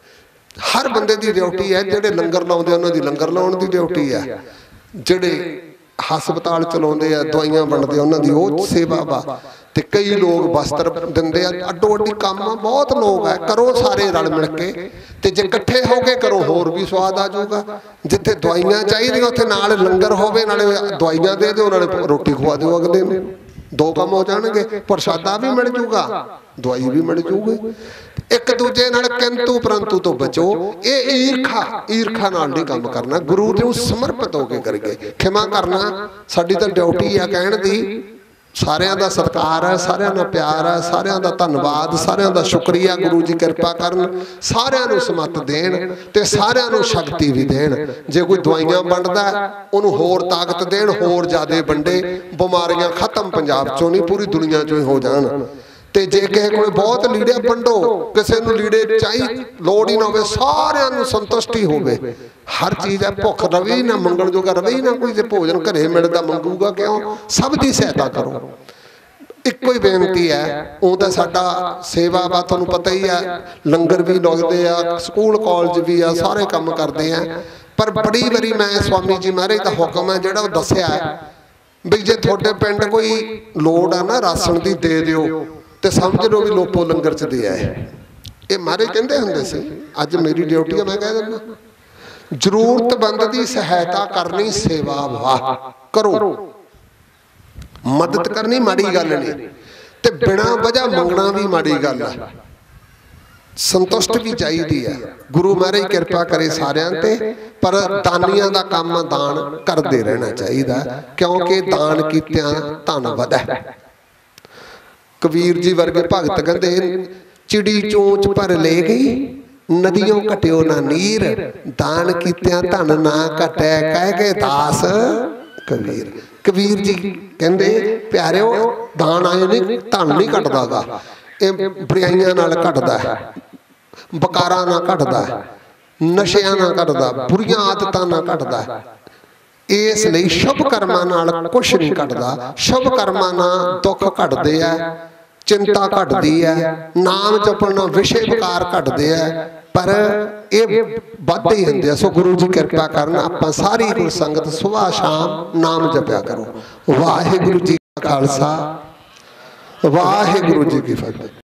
ਹਰ ਬੰਦੇ ਦੀ ਡਿਊਟੀ ਹੈ। ਜਿਹੜੇ ਲੰਗਰ ਲਾਉਂਦੇ ਉਹਨਾਂ ਦੀ ਲੰਗਰ ਲਾਉਣ ਦੀ ਡਿਊਟੀ ਹੈ, ਜਿਹੜੇ ਹਸਪਤਾਲ ਚਲਾਉਂਦੇ ਆ, ਦਵਾਈਆਂ ਵੰਡਦੇ ਉਹਨਾਂ ਦੀ ਉਹ ਸੇਵਾ ਵਾ। ਤੇ ਕਈ ਲੋਕ ਵਸਤਰ ਦਿੰਦੇ ਆ, ਅੱਡੋ ਅੱਡੀ ਕੰਮ ਆ, ਬਹੁਤ ਲੋਕ ਹੈ। ਕਰੋ ਸਾਰੇ ਰਲ ਮਿਲ ਕੇ, ਤੇ ਜੇ ਇਕੱਠੇ ਹੋ ਕੇ ਕਰੋ ਹੋਰ ਵੀ ਸਵਾਦ ਆ ਜਾਊਗਾ। ਜਿੱਥੇ ਦਵਾਈਆਂ ਚਾਹੀਦੀਆਂ ਉੱਥੇ ਨਾਲ ਲੰਗਰ ਹੋਵੇ, ਨਾਲੇ ਦਵਾਈਆਂ ਦੇ ਦਿਓ, ਨਾਲੇ ਰੋਟੀ ਖਵਾ ਦਿਓ ਅਗਲੇ ਨੂੰ। 2 ਕੰਮ ਹੋ ਜਾਣਗੇ, ਪ੍ਰਸ਼ਾਦਾ ਵੀ ਮਿਲ ਜੂਗਾ, ਦਵਾਈ ਵੀ ਮਿਲ ਜੂਗੀ। ਇੱਕ ਦੂਜੇ ਨਾਲ ਕਿੰਤੂ ਪਰੰਤੂ ਤੋਂ ਬਚੋ। ਇਹ ਈਰਖਾ ਨਾਲ ਨਹੀਂ ਕੰਮ ਕਰਨਾ, ਗੁਰੂ ਨੂੰ ਸਮਰਪਿਤ ਹੋ ਕੇ ਕਰੀਏ। ਖਿਮਾ ਕਰਨਾ ਸਾਡੀ ਤਾਂ ਡਿਊਟੀ ਆ ਕਹਿਣ ਦੀ। ਸਾਰਿਆਂ ਦਾ ਸਤਿਕਾਰ ਹੈ, ਸਾਰਿਆਂ ਨਾਲ ਪਿਆਰ ਹੈ, ਸਾਰਿਆਂ ਦਾ ਧੰਨਵਾਦ, ਸਾਰਿਆਂ ਦਾ ਸ਼ੁਕਰੀਆ। ਗੁਰੂ ਜੀ ਕਿਰਪਾ ਕਰਨ, ਸਾਰਿਆਂ ਨੂੰ ਸਮਤ ਦੇਣ ਤੇ ਸਾਰਿਆਂ ਨੂੰ ਸ਼ਕਤੀ ਵੀ ਦੇਣ। ਜੇ ਕੋਈ ਦਵਾਈਆਂ ਵੰਡਦਾ ਉਹਨੂੰ ਹੋਰ ਤਾਕਤ ਦੇਣ, ਹੋਰ ਜ਼ਿਆਦਾ ਵੰਡੇ। ਬਿਮਾਰੀਆਂ ਖਤਮ ਪੰਜਾਬ ਚੋਂ ਨਹੀਂ, ਪੂਰੀ ਦੁਨੀਆ ਚੋਂ ਹੀ ਹੋ ਜਾਣ। ਤੇ ਜੇ ਕਿਸੇ ਕੋਲ ਬਹੁਤ ਲੀੜੇ ਵੰਡੋ, ਕਿਸੇ ਨੂੰ ਲੀੜੇ ਚਾਹੀ ਲੋੜ ਹੀ ਨਾ ਹੋਵੇ, ਸਾਰਿਆਂ ਨੂੰ ਸੰਤੁਸ਼ਟੀ ਹੋਵੇ। ਹਰ ਚੀਜ਼ ਹੈ, ਭੁੱਖ ਰਵੇ ਨਾ, ਮੰਗਣ ਜੋਗਾ ਰਵੇ ਨਾ ਕੋਈ। ਜੇ ਭੋਜਨ ਘਰੇ ਮਿਲਦਾ ਮੰਗੂਗਾ ਕਿਉਂ? ਸਭ ਦੀ ਸਹਾਇਤਾ ਕਰੋ। ਇੱਕੋ ਹੀ ਬੇਨਤੀ ਹੈ, ਉਹ ਤਾਂ ਸਾਡਾ ਸੇਵਾ ਵਾ, ਤੁਹਾਨੂੰ ਪਤਾ ਹੀ ਹੈ, ਲੰਗਰ ਵੀ ਲਾਉਂਦੇ ਆ, ਸਕੂਲ ਕਾਲਜ ਵੀ ਆ, ਸਾਰੇ ਕੰਮ ਕਰਦੇ ਆ। ਪਰ ਬੜੀ ਵਾਰੀ ਮੈਂ ਸਵਾਮੀ ਜੀ ਮਹਾਰਾਜ ਦਾ ਹੁਕਮ ਹੈ ਜਿਹੜਾ ਉਹ ਦੱਸਿਆ ਵੀ ਜੇ ਤੁਹਾਡੇ ਪਿੰਡ ਕੋਈ ਲੋੜ ਆ ਨਾ ਰਾਸ਼ਨ ਦੀ, ਦੇ ਦਿਓ, ਤੇ ਸਮਝ ਲਓ ਵੀ ਲੋਪੋ ਲੰਗਰ ਚ ਦੇ ਆਏ। ਇਹ ਮਹਾਰਾਜ ਕਹਿੰਦੇ ਹੁੰਦੇ ਸੀ। ਅੱਜ ਮੇਰੀ ਡਿਊਟੀ ਆ, ਮੈਂ ਕਹਿ ਦਿੰਦਾ, ਜ਼ਰੂਰਤਮੰਦ ਦੀ ਸਹਾਇਤਾ ਕਰਨੀ ਸੇਵਾ ਵਾ, ਕਰੋ। ਮਦਦ ਕਰਨੀ ਮਾੜੀ ਗੱਲ ਨਹੀਂ, ਤੇ ਬਿਨਾਂ ਵਜ੍ਹਾ ਮੰਗਣਾ ਵੀ ਮਾੜੀ ਗੱਲ ਹੈ। ਸੰਤੁਸ਼ਟ ਵੀ ਚਾਹੀਦੀ ਹੈ। ਗੁਰੂ ਮਹਾਰਾਜ ਕਿਰਪਾ ਕਰੇ ਸਾਰਿਆਂ ਤੇ, ਪਰ ਦਾਨੀਆਂ ਦਾ ਕੰਮ ਦਾਨ ਕਰਦੇ ਰਹਿਣਾ ਚਾਹੀਦਾ, ਕਿਉਂਕਿ ਦਾਨ ਕੀਤਿਆਂ ਧਨ ਵਧੈ। ਕਬੀਰ ਜੀ ਵਰਗੇ ਭਗਤ ਕਹਿੰਦੇ, ਚਿੜੀ ਚੋਂਚ ਪਰ ਲੈ ਗਈ, ਨदियों ਘਟਿਓ ਨਾ ਨੀਰ, ਦਾਨ ਕੀਤਿਆਂ ਧਨ ਨਾ ਘਟੈ, ਕਹਿ ਕੇ ਦਾਸ ਕਬੀਰ। ਕਬੀਰ ਜੀ ਕਹਿੰਦੇ, ਪਿਆਰਿਓ, ਦਾਨ ਆਏ ਨਹੀਂ, ਧਨ ਨਹੀਂ ਘਟਦਾ ਗਾ, ਇਹ ਬੁਰਾਈਆਂ ਨਾਲ ਘਟਦਾ ਹੈ, ਬਕਾਰਾਂ ਨਾਲ ਘਟਦਾ ਹੈ, ਨਸ਼ਿਆਂ ਨਾਲ ਘਟਦਾ, ਬੁਰੀਆਂ ਆਦਤਾਂ ਨਾਲ ਘਟਦਾ ਹੈ। ਇਸ ਲਈ ਸ਼ੁਭ ਕਰਮਾਂ ਨਾਲ ਕੁਛ ਨਹੀਂ ਘਟਦਾ। ਸ਼ੁਭ ਕਰਮਾਂ ਨਾਲ ਦੁੱਖ ਘਟਦੇ ਆ, ਚਿੰਤਾ ਘਟਦੀ ਹੈ, ਨਾਮ ਜਪਣ ਨਾਲ ਵਿਸ਼ੇ ਵਿਕਾਰ ਘਟਦੇ ਆ, ਪਰ ਇਹ ਵੱਧਦੇ ਹੀ ਹੁੰਦੇ ਆ। ਸੋ ਗੁਰੂ ਜੀ ਕਿਰਪਾ ਕਰਨ, ਆਪਾਂ ਸਾਰੀ ਗੁਰ ਸੰਗਤ ਸੁਬਾਹ ਸ਼ਾਮ ਨਾਮ ਜਪਿਆ ਕਰੋ। ਵਾਹਿਗੁਰੂ ਜੀ ਕਾ ਖਾਲਸਾ, ਵਾਹਿਗੁਰੂ ਜੀ ਕੀ ਫਤਿਹ।